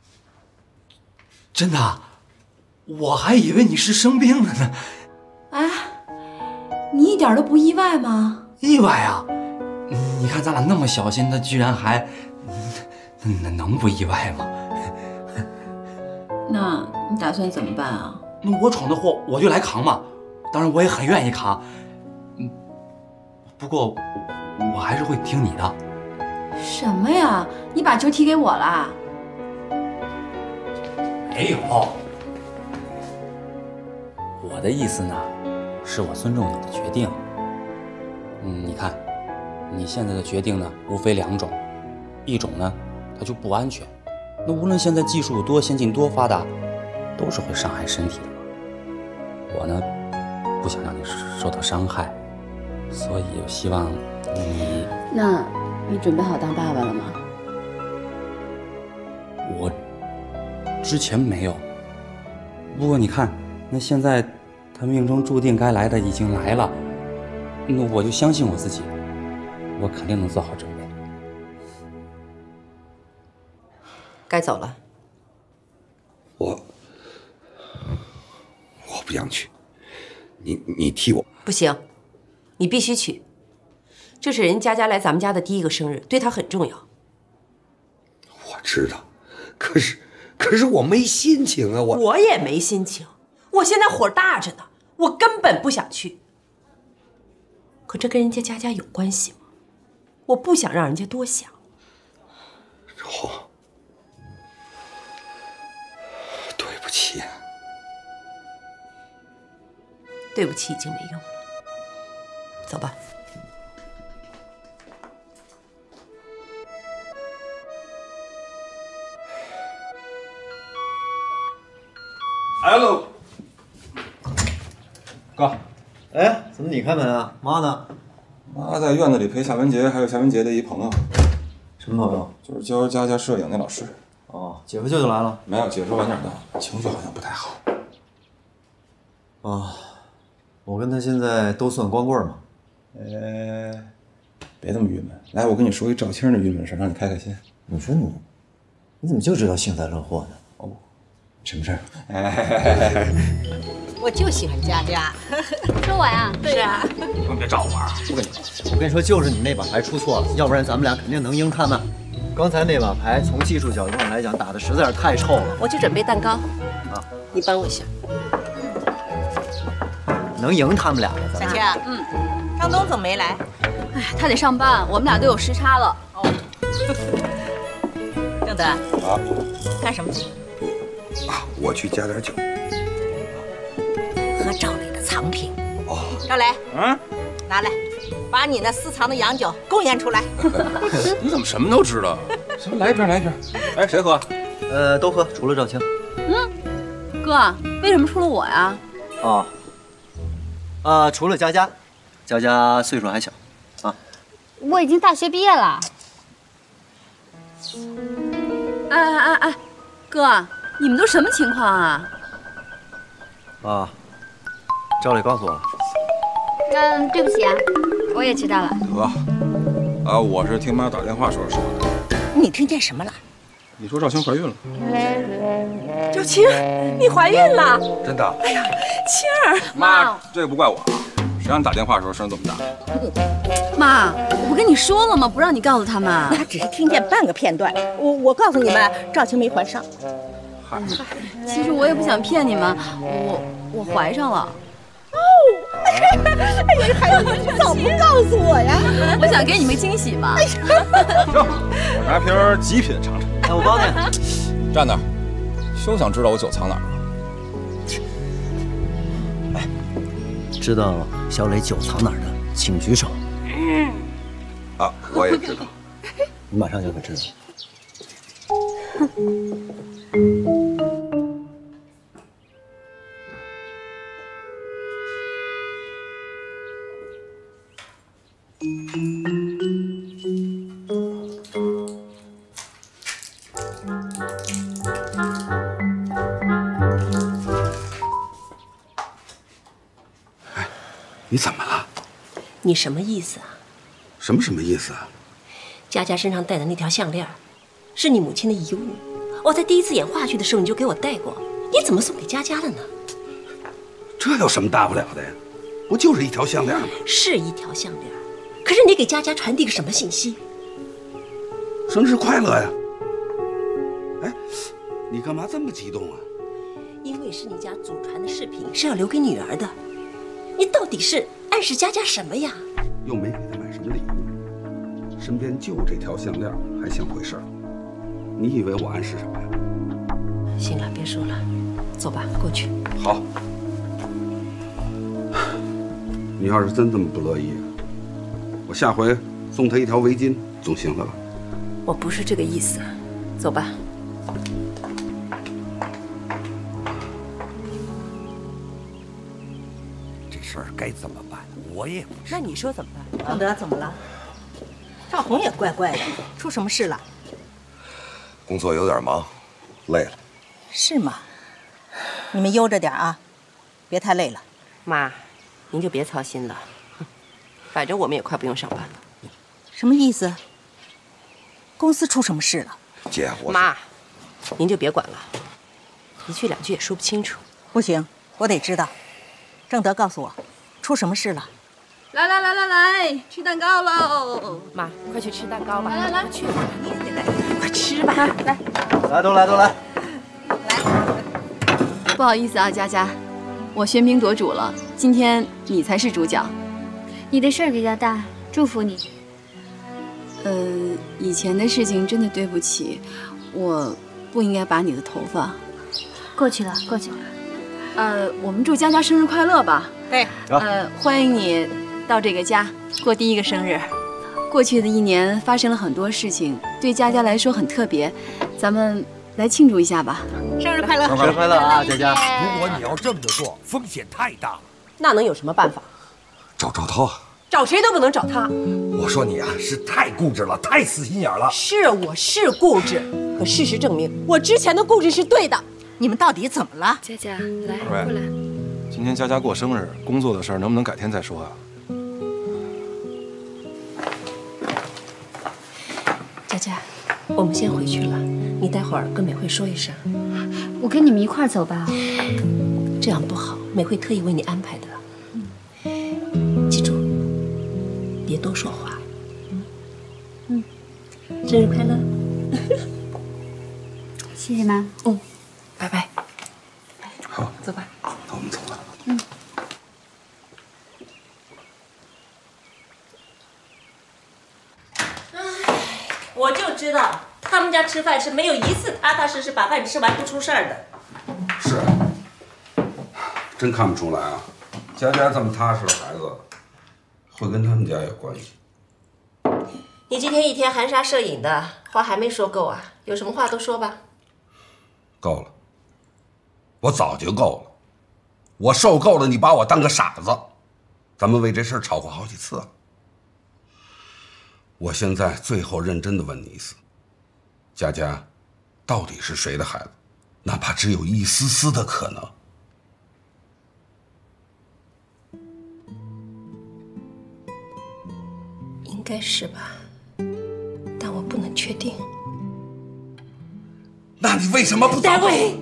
真的，我还以为你是生病了呢。 哎，你一点都不意外吗？ 意外啊！你看咱俩那么小心，他居然还，那能不意外吗？ 那你打算怎么办啊？ 那我闯的祸我就来扛嘛，当然我也很愿意扛。嗯，不过我, 我还是会听你的。 什么呀？你把球踢给我啦？ 没有，我的意思呢，是我尊重你的决定。嗯，你看，你现在的决定呢，无非两种，一种呢，它就不安全。那无论现在技术有多先进、多发达， 都是会伤害身体的嘛。我呢，不想让你受到伤害，所以我希望你…… 那你准备好当爸爸了吗？ 我之前没有，不过你看，那现在他命中注定该来的已经来了，那我就相信我自己，我肯定能做好准备。 该走了。 我我不想去，你你替我。 不行，你必须去。这是人佳佳来咱们家的第一个生日，对她很重要。 我知道，可是可是我没心情啊，我我也没心情，我现在火大着呢，我根本不想去。可这跟人家佳佳有关系吗？我不想让人家多想。 好，对不起啊。 对不起已经没用了，走吧。 来喽，哥。 哎，怎么你开门啊？妈呢？ 妈在院子里陪夏文杰，还有夏文杰的一朋友。 什么朋友？ 就是教佳佳摄影那老师。 哦，姐夫舅舅来了？ 没有，姐夫晚点到，情绪好像不太好。 啊，我跟他现在都算光棍吗？ 呃，别那么郁闷。来，我跟你说一赵青的郁闷事，让你开开心。 你说你，你怎么就知道幸灾乐祸呢？ 哦， 什么事儿？ 哎， 我就喜欢佳佳。 说我呀？ 对呀。 你们别找我玩。 我跟你我跟你说，就是你那把牌出错了，要不然咱们俩肯定能赢他们。刚才那把牌从技术角度上来讲，打的实在是太臭了。 我去准备蛋糕啊， 你帮我一下。 能赢他们俩的。 小青，嗯，张东怎么没来？ 哎呀，他得上班，我们俩都有时差了。 哦。郑德。 啊。 干什么去？ 啊，我去加点酒。 喝赵磊的藏品。 哦。 赵磊， 嗯， 拿来，把你那私藏的洋酒贡献出来。 你怎么什么都知道？行，来一瓶，来一瓶。哎，谁喝？ 呃，都喝，除了赵青。 嗯，哥，为什么除了我呀？ 哦。啊，除了佳佳，佳佳岁数还小，啊。 我已经大学毕业了。 哎哎哎哎，哥，你们都什么情况啊？ 啊，赵磊告诉我了。 嗯，对不起啊，我也知道了。 得，啊，我是听妈打电话说说的。 你听见什么了？ 你说赵青怀孕了。 赵青，你怀孕了？ 真的？ 哎呀，青儿， 妈，这个不怪我，谁让你打电话的时候声这么大？ 妈，我不跟你说了吗？不让你告诉他们。 他只是听见半个片段。我我告诉你们，赵青没怀上。 嗨， 其实我也不想骗你们，我我怀上了。 哦，哎呀，孩子，你怎么不告诉我呀？ 我想给你们惊喜嘛。 行，我拿瓶极品尝尝。 哎，我帮你。 站那儿，休想知道我酒藏哪儿了。 哎，知道小磊酒藏哪儿的，请举手。 啊，我也知道。 你马上就会知道。 你怎么了？ 你什么意思啊？ 什么什么意思啊？ 佳佳身上戴的那条项链，是你母亲的遗物。我在第一次演话剧的时候你就给我戴过，你怎么送给佳佳了呢？ 这有什么大不了的呀？不就是一条项链吗？ 是一条项链，可是你给佳佳传递个什么信息？ 生日快乐呀！哎，你干嘛这么激动啊？ 因为是你家祖传的饰品，是要留给女儿的。你到底是暗示佳佳什么呀？ 又没给她买什么礼物，身边就这条项链，还像回事儿？你以为我暗示什么呀？ 行了，别说了，走吧，过去。 好。你要是真这么不乐意，我下回送她一条围巾总行了吧？ 我不是这个意思，走吧。 事儿该怎么办？我也不知道。 那你说怎么办？ 正德怎么了？赵红也怪怪的，出什么事了？ 工作有点忙，累了。 是吗？你们悠着点啊，别太累了。 妈，您就别操心了，反正我们也快不用上班了。 什么意思？公司出什么事了？ 姐，我妈，您就别管了，一句两句也说不清楚。 不行，我得知道。正德告诉我，出什么事了？ 来来来来来，吃蛋糕喽！ 妈，快去吃蛋糕吧！ 来来来， 去，你也得来，快吃吧！来， 来都来都来。 不好意思啊，佳佳，我喧宾夺主了，今天你才是主角。 你的事儿比较大，祝福你。 呃，以前的事情真的对不起，我不应该拔你的头发。 过去了，过去了。 呃，我们祝佳佳生日快乐吧。 对。 呃，欢迎你到这个家过第一个生日。过去的一年发生了很多事情，对佳佳来说很特别，咱们来庆祝一下吧。 生日快乐！ 生日快乐啊，佳佳！ 如果你要这么着做，风险太大了。 那能有什么办法？ 找赵涛啊！ 找谁都不能找他。 我说你啊，是太固执了，太死心眼了。 是，我是固执，可事实证明，我之前的固执是对的。 你们到底怎么了？ 佳佳，来喂过来。 今天佳佳过生日，工作的事儿能不能改天再说啊？ 佳佳，我们先回去了，你待会儿跟美惠说一声。 我跟你们一块儿走吧。 这样不好，美惠特意为你安排的。记住，别多说话。嗯，生日快乐！ 谢谢妈。 嗯，拜拜。 好， 走吧。 那我们走了。 嗯。 我就知道他们家吃饭是没有一次踏踏实实把饭吃完不出事儿的。 是，真看不出来啊。佳佳这么踏实的孩子，会跟他们家有关系。 你今天一天含沙射影的话还没说够啊，有什么话都说吧。 够了，我早就够了，我受够了你把我当个傻子。咱们为这事儿吵过好几次了。我现在最后认真的问你一次，佳佳到底是谁的孩子？哪怕只有一丝丝的可能。 应该是吧，但我不能确定。 那你为什么不早？ 大卫，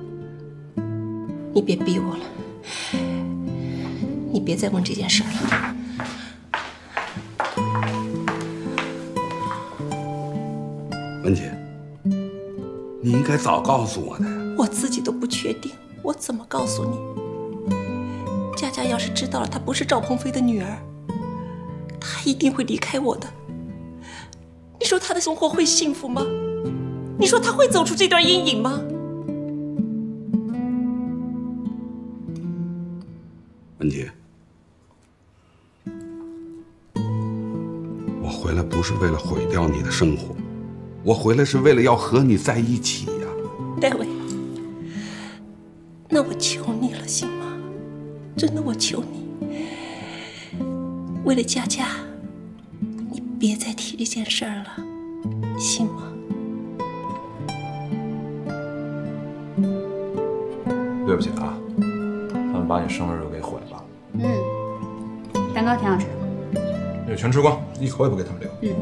你别逼我了，你别再问这件事了。 文姐，你应该早告诉我的呀。 我自己都不确定，我怎么告诉你？佳佳要是知道了她不是赵鹏飞的女儿，她一定会离开我的。你说她的生活会幸福吗？你说她会走出这段阴影吗？ 文姐，我回来不是为了毁掉你的生活，我回来是为了要和你在一起呀。 戴维，那我求你了，行吗？真的，我求你，为了佳佳，你别再提这件事儿了，行吗？ 对不起啊，他们把你生日给毁了。 嗯，蛋糕挺好吃。 也全吃光，一口也不给他们留。 嗯。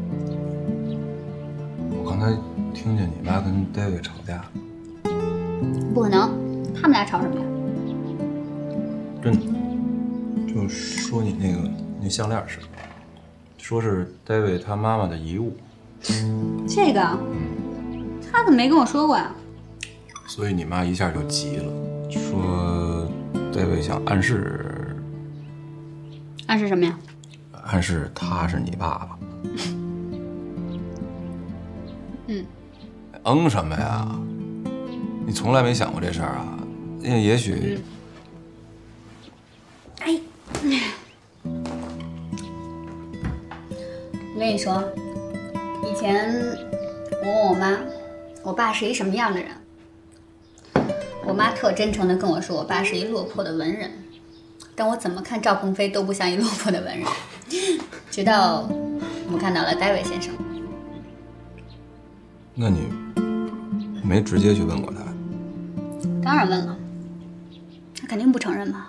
我刚才听见你妈跟 David 吵架。 不可能，他们俩吵什么呀？ 真的，就说你那个那项链是，说是 David 他妈妈的遗物。 这个，他怎么没跟我说过呀？ 所以你妈一下就急了，说 David 想暗示， 暗示什么呀？ 暗示他是你爸爸。 嗯。 嗯什么呀？你从来没想过这事儿啊？也也许。 哎。我跟你说，以前我问我妈，我爸是一什么样的人？我妈特真诚的跟我说，我爸是一落魄的文人。 但我怎么看赵鹏飞都不像一落魄的文人。直到我看到了戴维先生。 那你没直接去问过他？ 当然问了，他肯定不承认嘛。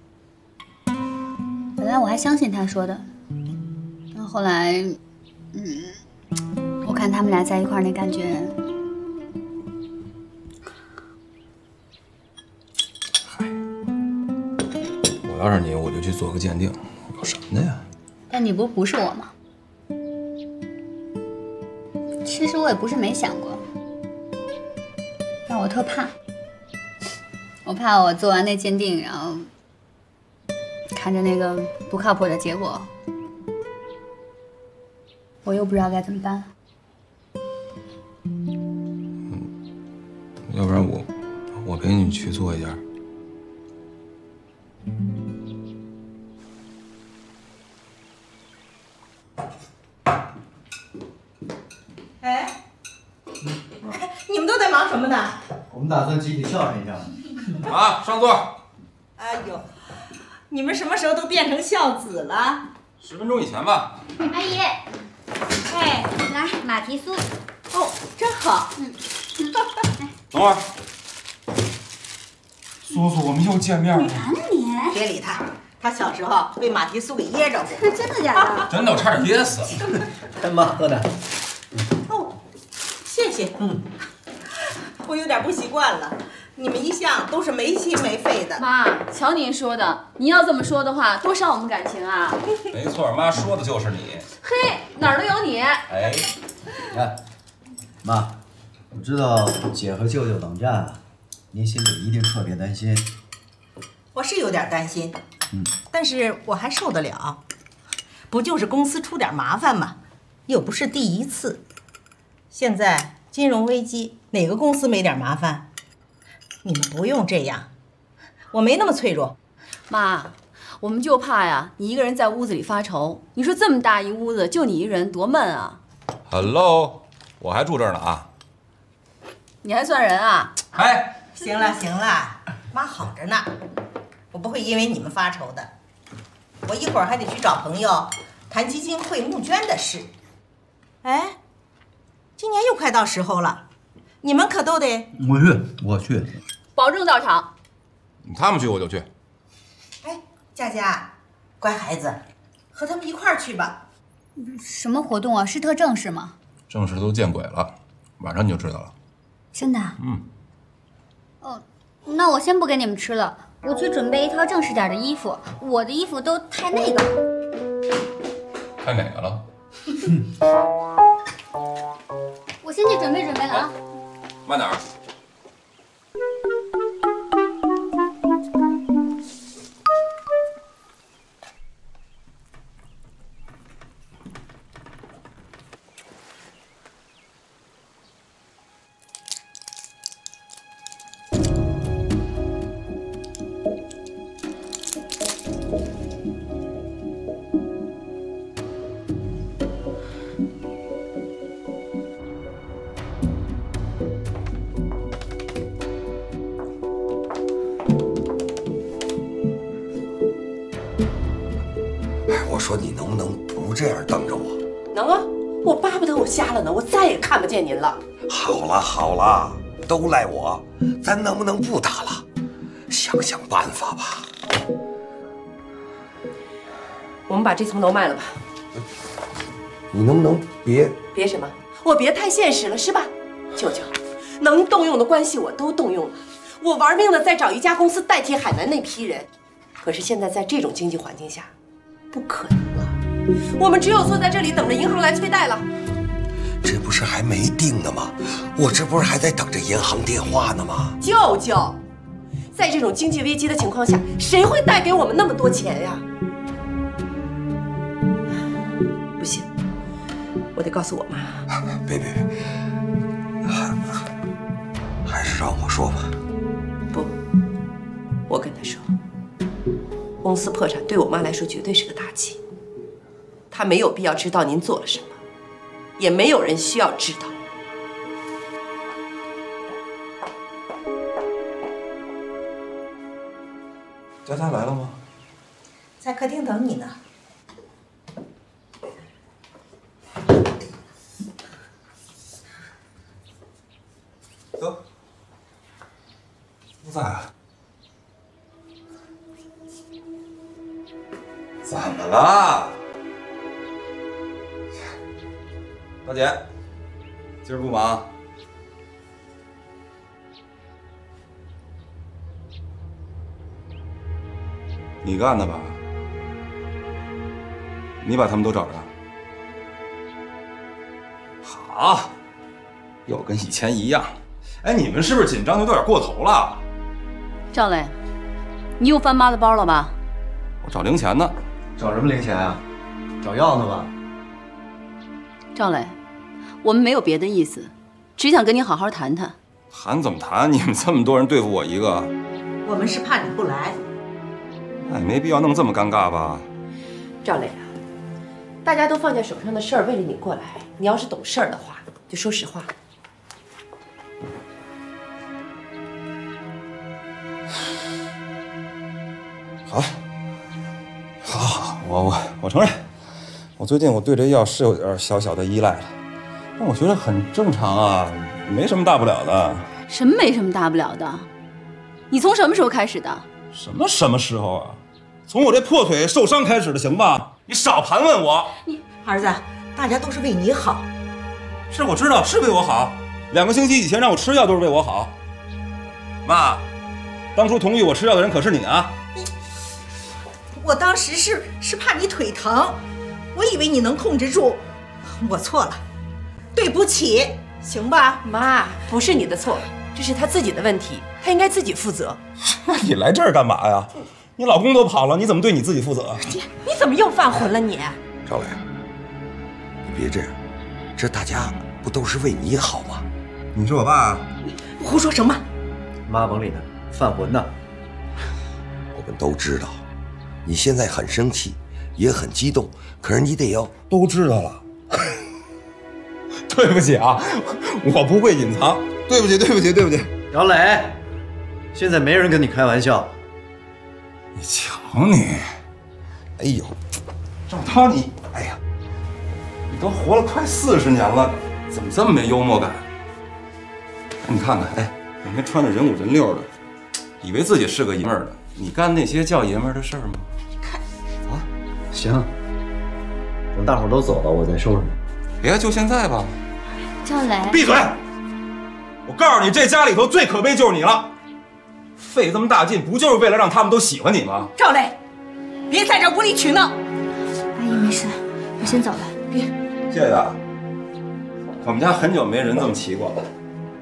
本来我还相信他说的，但后来，嗯，我看他们俩在一块儿那感觉， 我要是你，我就去做个鉴定，有什么的呀？ 但你不不是我吗？其实我也不是没想过，但我特怕，我怕我做完那鉴定，然后看着那个不靠谱的结果，我又不知道该怎么办了。 要不然我我陪你去做一下。 哎，你们都在忙什么呢？ 我们打算集体孝顺一下。 啊，上座。 哎呦，你们什么时候都变成孝子了？ 十分钟以前吧。 阿姨，哎，来马蹄酥。 哦，真好。 嗯， 等会儿。 苏苏，我们又见面了。 你别理他，他小时候被马蹄酥给噎着过。 真的假的？ 真的，我差点噎死。 哎妈，喝点。 哦，谢谢。嗯，我有点不习惯了。你们一向都是没心没肺的。 妈，瞧您说的，您要这么说的话，多伤我们感情啊！ 没错，妈说的就是你。 嘿，哪儿都有你。 哎， 你看，妈，我知道姐和舅舅等嫁，您心里一定特别担心。 我是有点担心， 嗯， 但是我还受得了。不就是公司出点麻烦吗？又不是第一次。现在金融危机，哪个公司没点麻烦？你们不用这样，我没那么脆弱。 妈，我们就怕呀，你一个人在屋子里发愁。你说这么大一屋子，就你一人，多闷啊！ Hello， 我还住这儿呢啊。 你还算人啊？ 哎， 行了行了，妈好着呢，我不会因为你们发愁的。我一会儿还得去找朋友谈基金会募捐的事。哎，今年又快到时候了，你们可都得…… 我去，我去。 保证到场。 他们去我就去。 哎，佳佳，乖孩子，和他们一块儿去吧。 什么活动啊？是特正式吗？ 正式都见鬼了，晚上你就知道了。 真的？ 嗯。 哦，那我先不给你们吃了，我去准备一套正式点的衣服。我的衣服都太那个。 太哪个了？ 我先去准备准备了啊。 慢点儿。 我说你能不能不这样瞪着我？ 能啊，我巴不得我瞎了呢，我再也看不见您了。 好了好了，都赖我，咱能不能不打了？想想办法吧。 我们把这层楼卖了吧。 你能不能别别什么？我别太现实了，是吧？舅舅，能动用的关系我都动用了，我玩命的再找一家公司代替海南那批人。可是现在在这种经济环境下，不可能了。我们只有坐在这里等着银行来催贷了。 这不是还没定呢吗？我这不是还在等着银行电话呢吗？ 舅舅，在这种经济危机的情况下，谁会贷给我们那么多钱呀？不行，我得告诉我妈。 别别别，还还是让我说吧。 不，我跟她说，公司破产对我妈来说绝对是个大忌。她没有必要知道您做了什么，也没有人需要知道。 佳佳来了吗？ 在客厅等你呢。 得，不在啊？怎么了？大姐，今儿不忙？你干的吧？你把他们都找着？好，又跟以前一样。哎，你们是不是紧张的有点过头了？ 赵磊，你又翻妈的包了吧？ 我找零钱呢。 找什么零钱啊？找药呢吧？ 赵磊，我们没有别的意思，只想跟你好好谈谈。 谈怎么谈？你们这么多人对付我一个， 我们是怕你不来。 那也没必要弄这么尴尬吧？ 赵磊啊，大家都放下手上的事儿，为了你过来。你要是懂事儿的话，就说实话。 好，好，好，我我我承认，我最近我对这药是有点小小的依赖了，但我觉得很正常啊，没什么大不了的。 什么没什么大不了的？你从什么时候开始的？ 什么什么时候啊？从我这破腿受伤开始的，行吧？你少盘问我。 你儿子，大家都是为你好。 是，我知道是为我好。两个星期以前让我吃药都是为我好。妈，当初同意我吃药的人可是你啊！ 我当时是是怕你腿疼，我以为你能控制住，我错了，对不起，行吧？ 妈，不是你的错，这是他自己的问题，他应该自己负责。 那你来这儿干嘛呀？你老公都跑了，你怎么对你自己负责？ 你你怎么又犯浑了你？ 赵磊，你别这样，这大家不都是为你好吗？ 你是我爸？ 胡说什么？ 妈甭理他，犯浑呢。 我们都知道，你现在很生气，也很激动，可是你得要都知道了。对不起啊，我不会隐藏。对不起，对不起，对不起。 姚磊，现在没人跟你开玩笑。 你瞧你，哎呦，赵涛你，哎呀，你都活了快四十年了，怎么这么没幽默感？你看看，哎，每天穿着人五人六的，以为自己是个爷们儿的，你干那些叫爷们儿的事儿吗？ 看， 啊，行，等大伙儿都走了，我再收拾你。 别，就现在吧。 赵磊， 闭嘴！我告诉你，这家里头最可悲就是你了。费这么大劲，不就是为了让他们都喜欢你吗？ 赵磊，别在这无理取闹。 阿姨没事，我先走了。 别， 谢谢啊。我们家很久没人这么骑过了。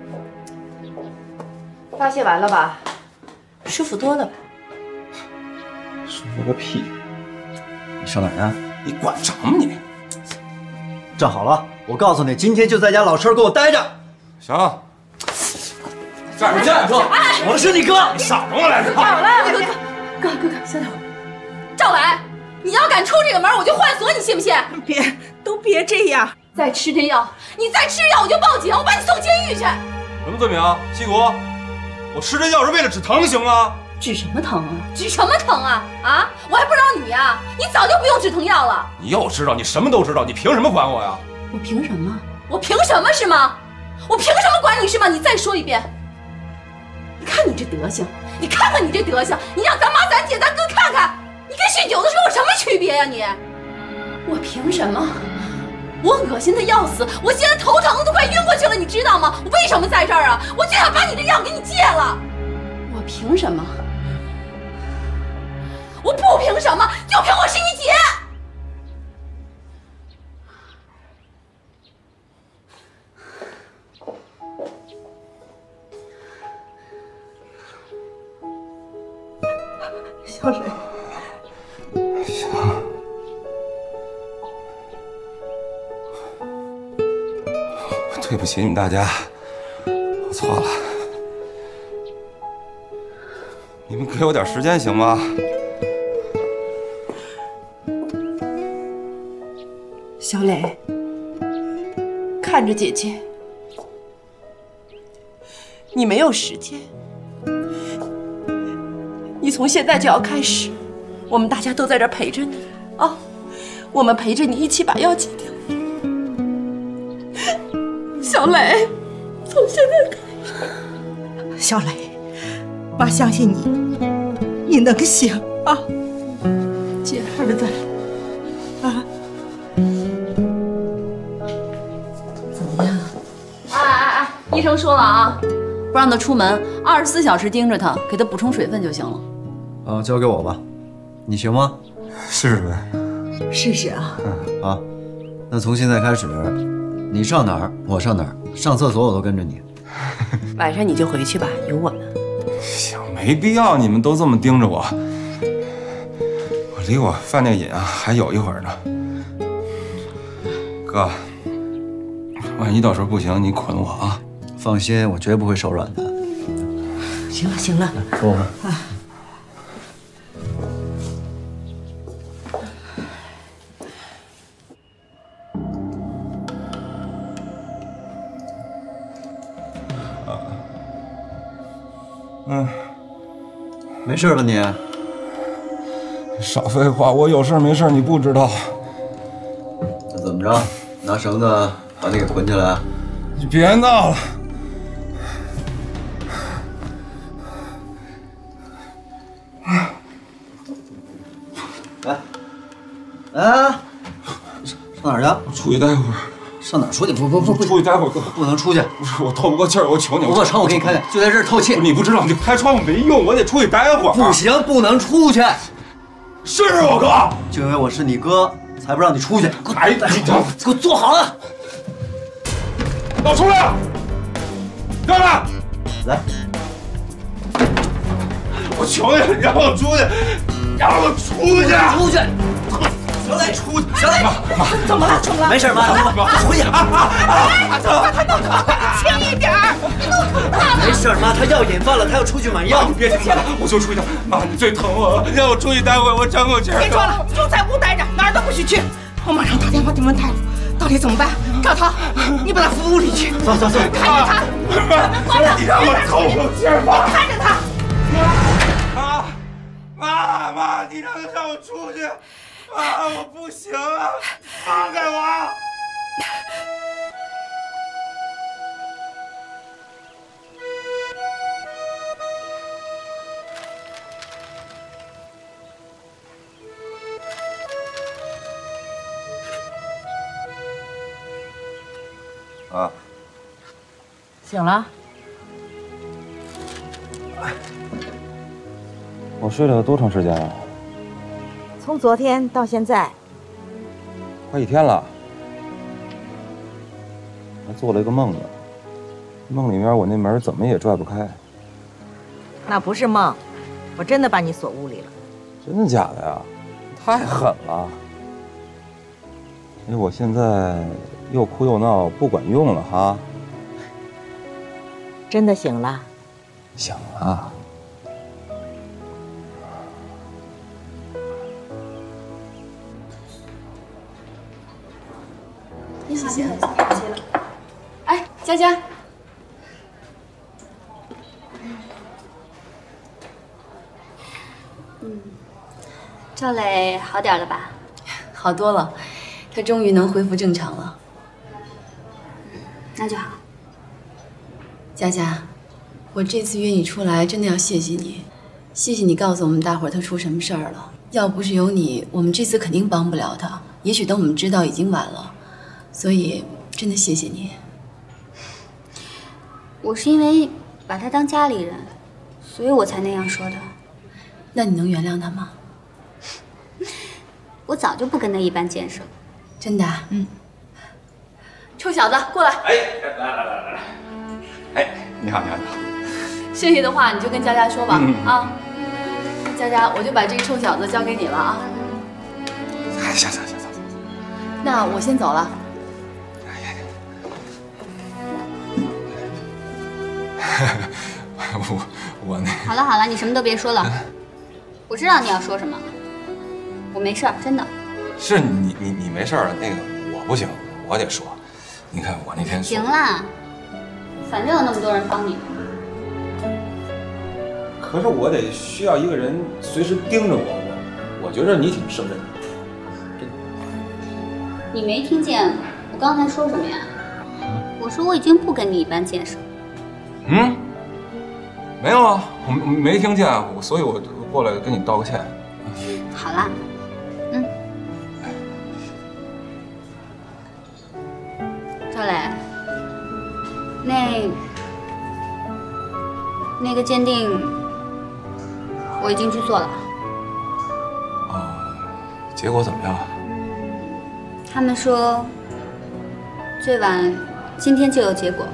发泄完了吧？舒服多了吧？ 舒服个屁！ 你上哪儿呀？ 你管着吗你？ 站好了，我告诉你，今天就在家老实给我待着。 行。站住！站住！ 我是你哥， 你少跟我来这套。 好了，哥哥，哥哥哥，小点。赵磊，你要敢出这个门，我就换锁，你信不信？ 别，都别这样。 再吃这药，你再吃药我就报警，我把你送监狱去。 什么罪名？吸毒？我吃这药是为了止疼，行吗？ 止什么疼啊？止什么疼啊？啊！我还不知道你呀、啊，你早就不用止疼药了。 你又知道，你什么都知道，你凭什么管我呀？ 我凭什么？我凭什么是吗？我凭什么管你是吗？你再说一遍。你看你这德行，你看看你这德行，你让咱妈、咱姐、咱哥看看，你跟酗酒的时候有什么区别呀、啊？你，我凭什么？我恶心的要死，我现在头疼的都快晕过去了，你知道吗？我为什么在这儿啊？我就想把你这药给你戒了。我凭什么？我不凭什么，就凭我是你姐。 小磊， 行，对不起你们大家，我错了。你们给我点时间行吗？ 小磊，看着姐姐，你没有时间，你从现在就要开始我们大家都在这儿陪着你啊，我们陪着你一起把药戒掉。小磊，从现在开始， 小磊，妈相信你，你能行啊！ 姐， 儿子，啊， 怎么样？哎哎哎，医生说了啊，不让他出门，二十四小时盯着他，给他补充水分就行了。 啊，交给我吧，你行吗？ 试试呗。 试试啊。 嗯，好，那从现在开始，你上哪儿我上哪儿，上厕所我都跟着你。 晚上你就回去吧，有我呢。 行，没必要你们都这么盯着我。我离我犯那瘾啊还有一会儿呢。哥，万一到时候不行，你捆我啊。 放心，我绝不会手软的。 行了行了， 说吧。 啊。 嗯， 没事吧你？ 少废话，我有事没事你不知道。 那怎么着？拿绳子把你给捆起来。 你别闹了。 来，来啊！上哪儿去？ 我出去待会儿。 上哪儿出去？不不不不， 出去待会儿，哥， 不能出去。 不是我透不过气儿，我求你。 不过窗我给你开开，就在这儿透气。 你不知道，你开窗户没用，我得出去待会儿。 不行，不能出去。 是我哥， 就因为我是你哥，才不让你出去。给我哎， 给我坐好了。 给我出来！干嘛？ 来， 我求你，让我出去，让我出去， 出去。小磊，出去！小磊， 妈， 怎么了？怎么了？ 没事，妈，妈，回去。啊啊啊！他他弄疼，轻一点儿，你弄疼他了。 没事，妈，他药瘾犯了，他要出去买药。 你别听他，我就出去。妈，你最疼我了，让我出去待会儿，我喘口气。 别说了，就在屋待着，哪儿都不许去。我马上打电话去问大夫，到底怎么办？赵涛，你把他扶屋里去。 走走走， 看着他。 你让我透口气吧。 你看着他。 妈，妈妈，你让他让我出去。啊！我不行啊！放开我！啊！ 醒了？ 我睡了多长时间了？ 从昨天到现在， 快一天了。还做了一个梦呢，梦里面我那门怎么也拽不开。 那不是梦，我真的把你锁屋里了。 真的假的呀？太狠了！哎，我现在又哭又闹，不管用了哈。 真的醒了？ 醒了。 谢谢，客气了。哎，佳佳， 嗯，赵磊好点了吧？ 好多了，他终于能恢复正常了。 那就好。 佳佳，我这次约你出来，真的要谢谢你，谢谢你告诉我们大伙儿他出什么事儿了。要不是有你，我们这次肯定帮不了他。也许等我们知道已经晚了。所以，真的谢谢你。 我是因为把他当家里人，所以我才那样说的。 那你能原谅他吗？ 我早就不跟他一般见识了。 真的？嗯。臭小子，过来！ 哎，来来来来来。哎，你好，你好，你好。 剩下的话你就跟佳佳说吧， 嗯、 啊。佳佳，我就把这个臭小子交给你了啊。 哎，行行行行行。 那我先走了。 我我那好了好了，你什么都别说了。我知道你要说什么，我没事儿，真的。 是你你你没事儿，那个我不行，我得说。你看我那天行啦，反正有那么多人帮你。 可是我得需要一个人随时盯着我，我我觉着你挺胜任的。 你没听见我刚才说什么呀？我说我已经不跟你一般见识。 嗯，没有啊，我没听见，我所以我过来跟你道个歉。 好啦，嗯。赵磊，那那个鉴定我已经去做了。 哦，结果怎么样？ 他们说最晚今天就有结果。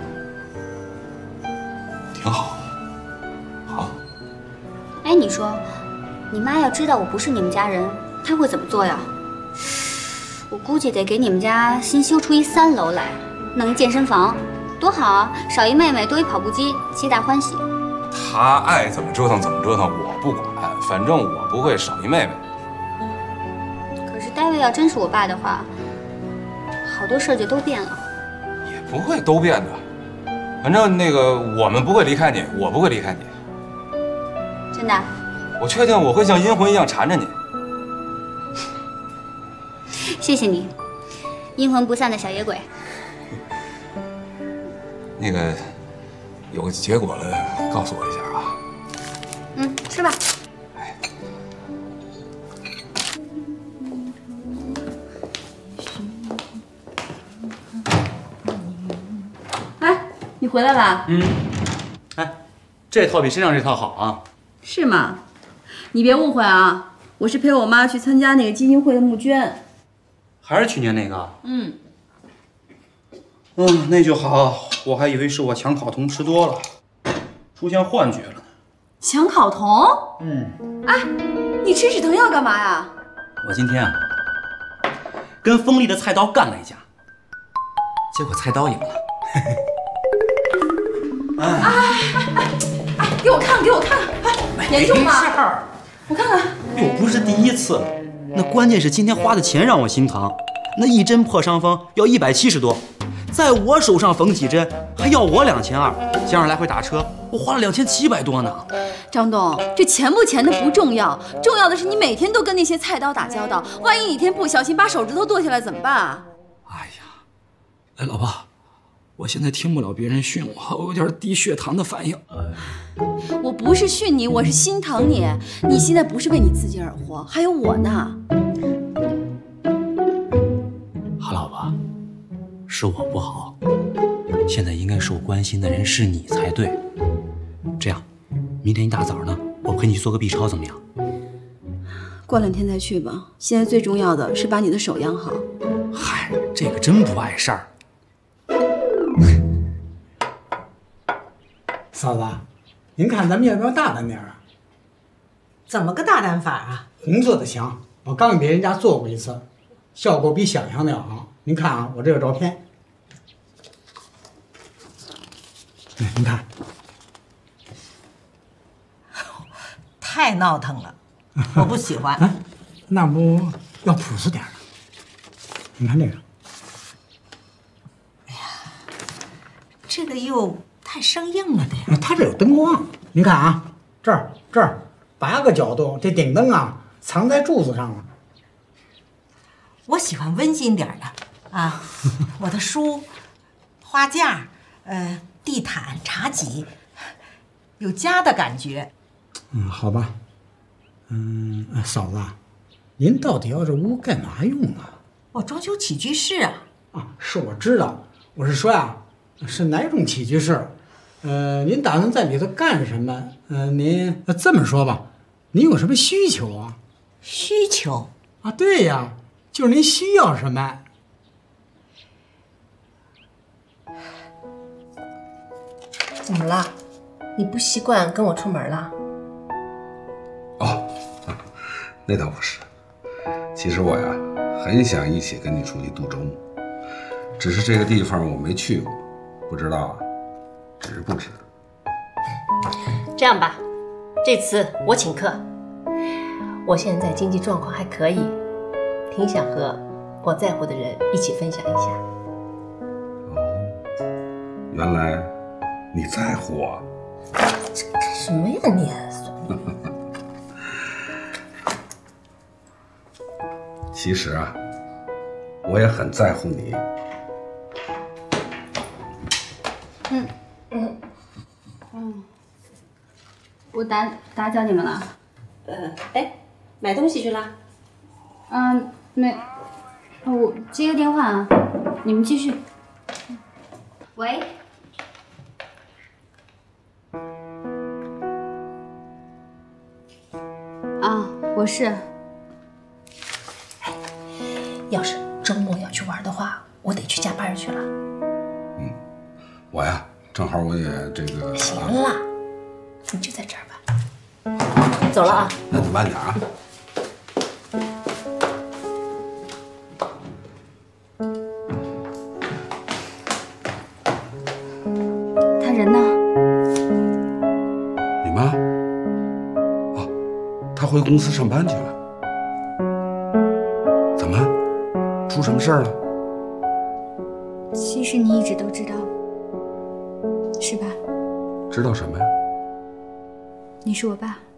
挺好。好。 哎，你说，你妈要知道我不是你们家人，她会怎么做呀？我估计得给你们家新修出一三楼来，弄一健身房，多好啊！少一妹妹，多一跑步机，皆大欢喜。 他爱怎么折腾怎么折腾，我不管，反正我不会少一妹妹。 可是戴维要真是我爸的话，好多事儿就都变了。 也不会都变的，反正那个我们不会离开你，我不会离开你。 真的？ 我确定我会像阴魂一样缠着你。 谢谢你，阴魂不散的小野鬼。 那个有结果了，告诉我一下啊。 嗯，吃吧。 哎，你回来啦？ 嗯。哎，这套比身上这套好啊。 是吗？你别误会啊，我是陪我妈去参加那个基金会的募捐。 还是去年那个？ 嗯。 嗯，那就好。我还以为是我抢考童吃多了，出现幻觉了呢。 抢考童？ 嗯。 哎，你吃止疼药干嘛呀？ 我今天啊，跟锋利的菜刀干了一架，结果菜刀赢了。 哎哎哎哎，给我看，给我看，哎，严重吗？ 没事儿， 我看看。 又不是第一次了。那关键是今天花的钱让我心疼，那一针破伤风要一百七十多，在我手上缝几针还要我两千二，加上来回打车，我花了两千七百多呢。 张东，这钱不钱的不重要，重要的是你每天都跟那些菜刀打交道，万一哪天不小心把手指头剁下来怎么办啊？ 哎呀，哎，老婆，我现在听不了别人训我，我有点低血糖的反应。 我不是训你，我是心疼你。你现在不是为你自己而活，还有我呢。 好，老婆，是我不好，现在应该受关心的人是你才对。这样，明天一大早呢，我陪你去做个 B 超，怎么样？ 过两天再去吧。现在最重要的是把你的手养好。 嗨，这个真不碍事儿。 嫂子，您看咱们要不要大胆点啊？ 怎么个大胆法啊？ 红色的墙，我刚给别人家做过一次，效果比想象的要好。您看啊，我这个照片，哎，您看， 太闹腾了，我不喜欢。 啊、那不要朴实点的？你看这个， 哎呀，这个又太生硬了点。 它这有灯光，您看啊，这儿这儿八个角度，这顶灯啊藏在柱子上了。 我喜欢温馨点的啊，我的书、花架、呃地毯、茶几，有家的感觉。 嗯，好吧。嗯，嫂子，您到底要这屋干嘛用啊？ 我装修起居室啊。 啊，是我知道，我是说呀，是哪种起居室？呃，您打算在里头干什么？呃，您这么说吧，您有什么需求啊？ 需求啊，对呀，就是您需要什么。 怎么了？你不习惯跟我出门了？ 哦，那倒不是。其实我呀，很想一起跟你出去度周末，只是这个地方我没去过，不知道啊，值不值？ 这样吧，这次我请客。我现在经济状况还可以，挺想和我在乎的人一起分享一下。 哦，原来你在乎我。 这干什么呀你？ 其实啊，我也很在乎你。 嗯嗯嗯，我打打搅你们了。 呃，哎，买东西去了？ 嗯，没，我接个电话啊，你们继续。喂。啊，我是。 要是周末要去玩的话，我得去加班去了。 我呀，正好我也这个。 行了，你就在这儿吧。走了啊。 那你慢点啊。 他人呢？ 你妈？哦，她回公司上班去了。怎么？出什么事儿了？ 其实你一直都知道，是吧？ 知道什么呀？ 你是我爸。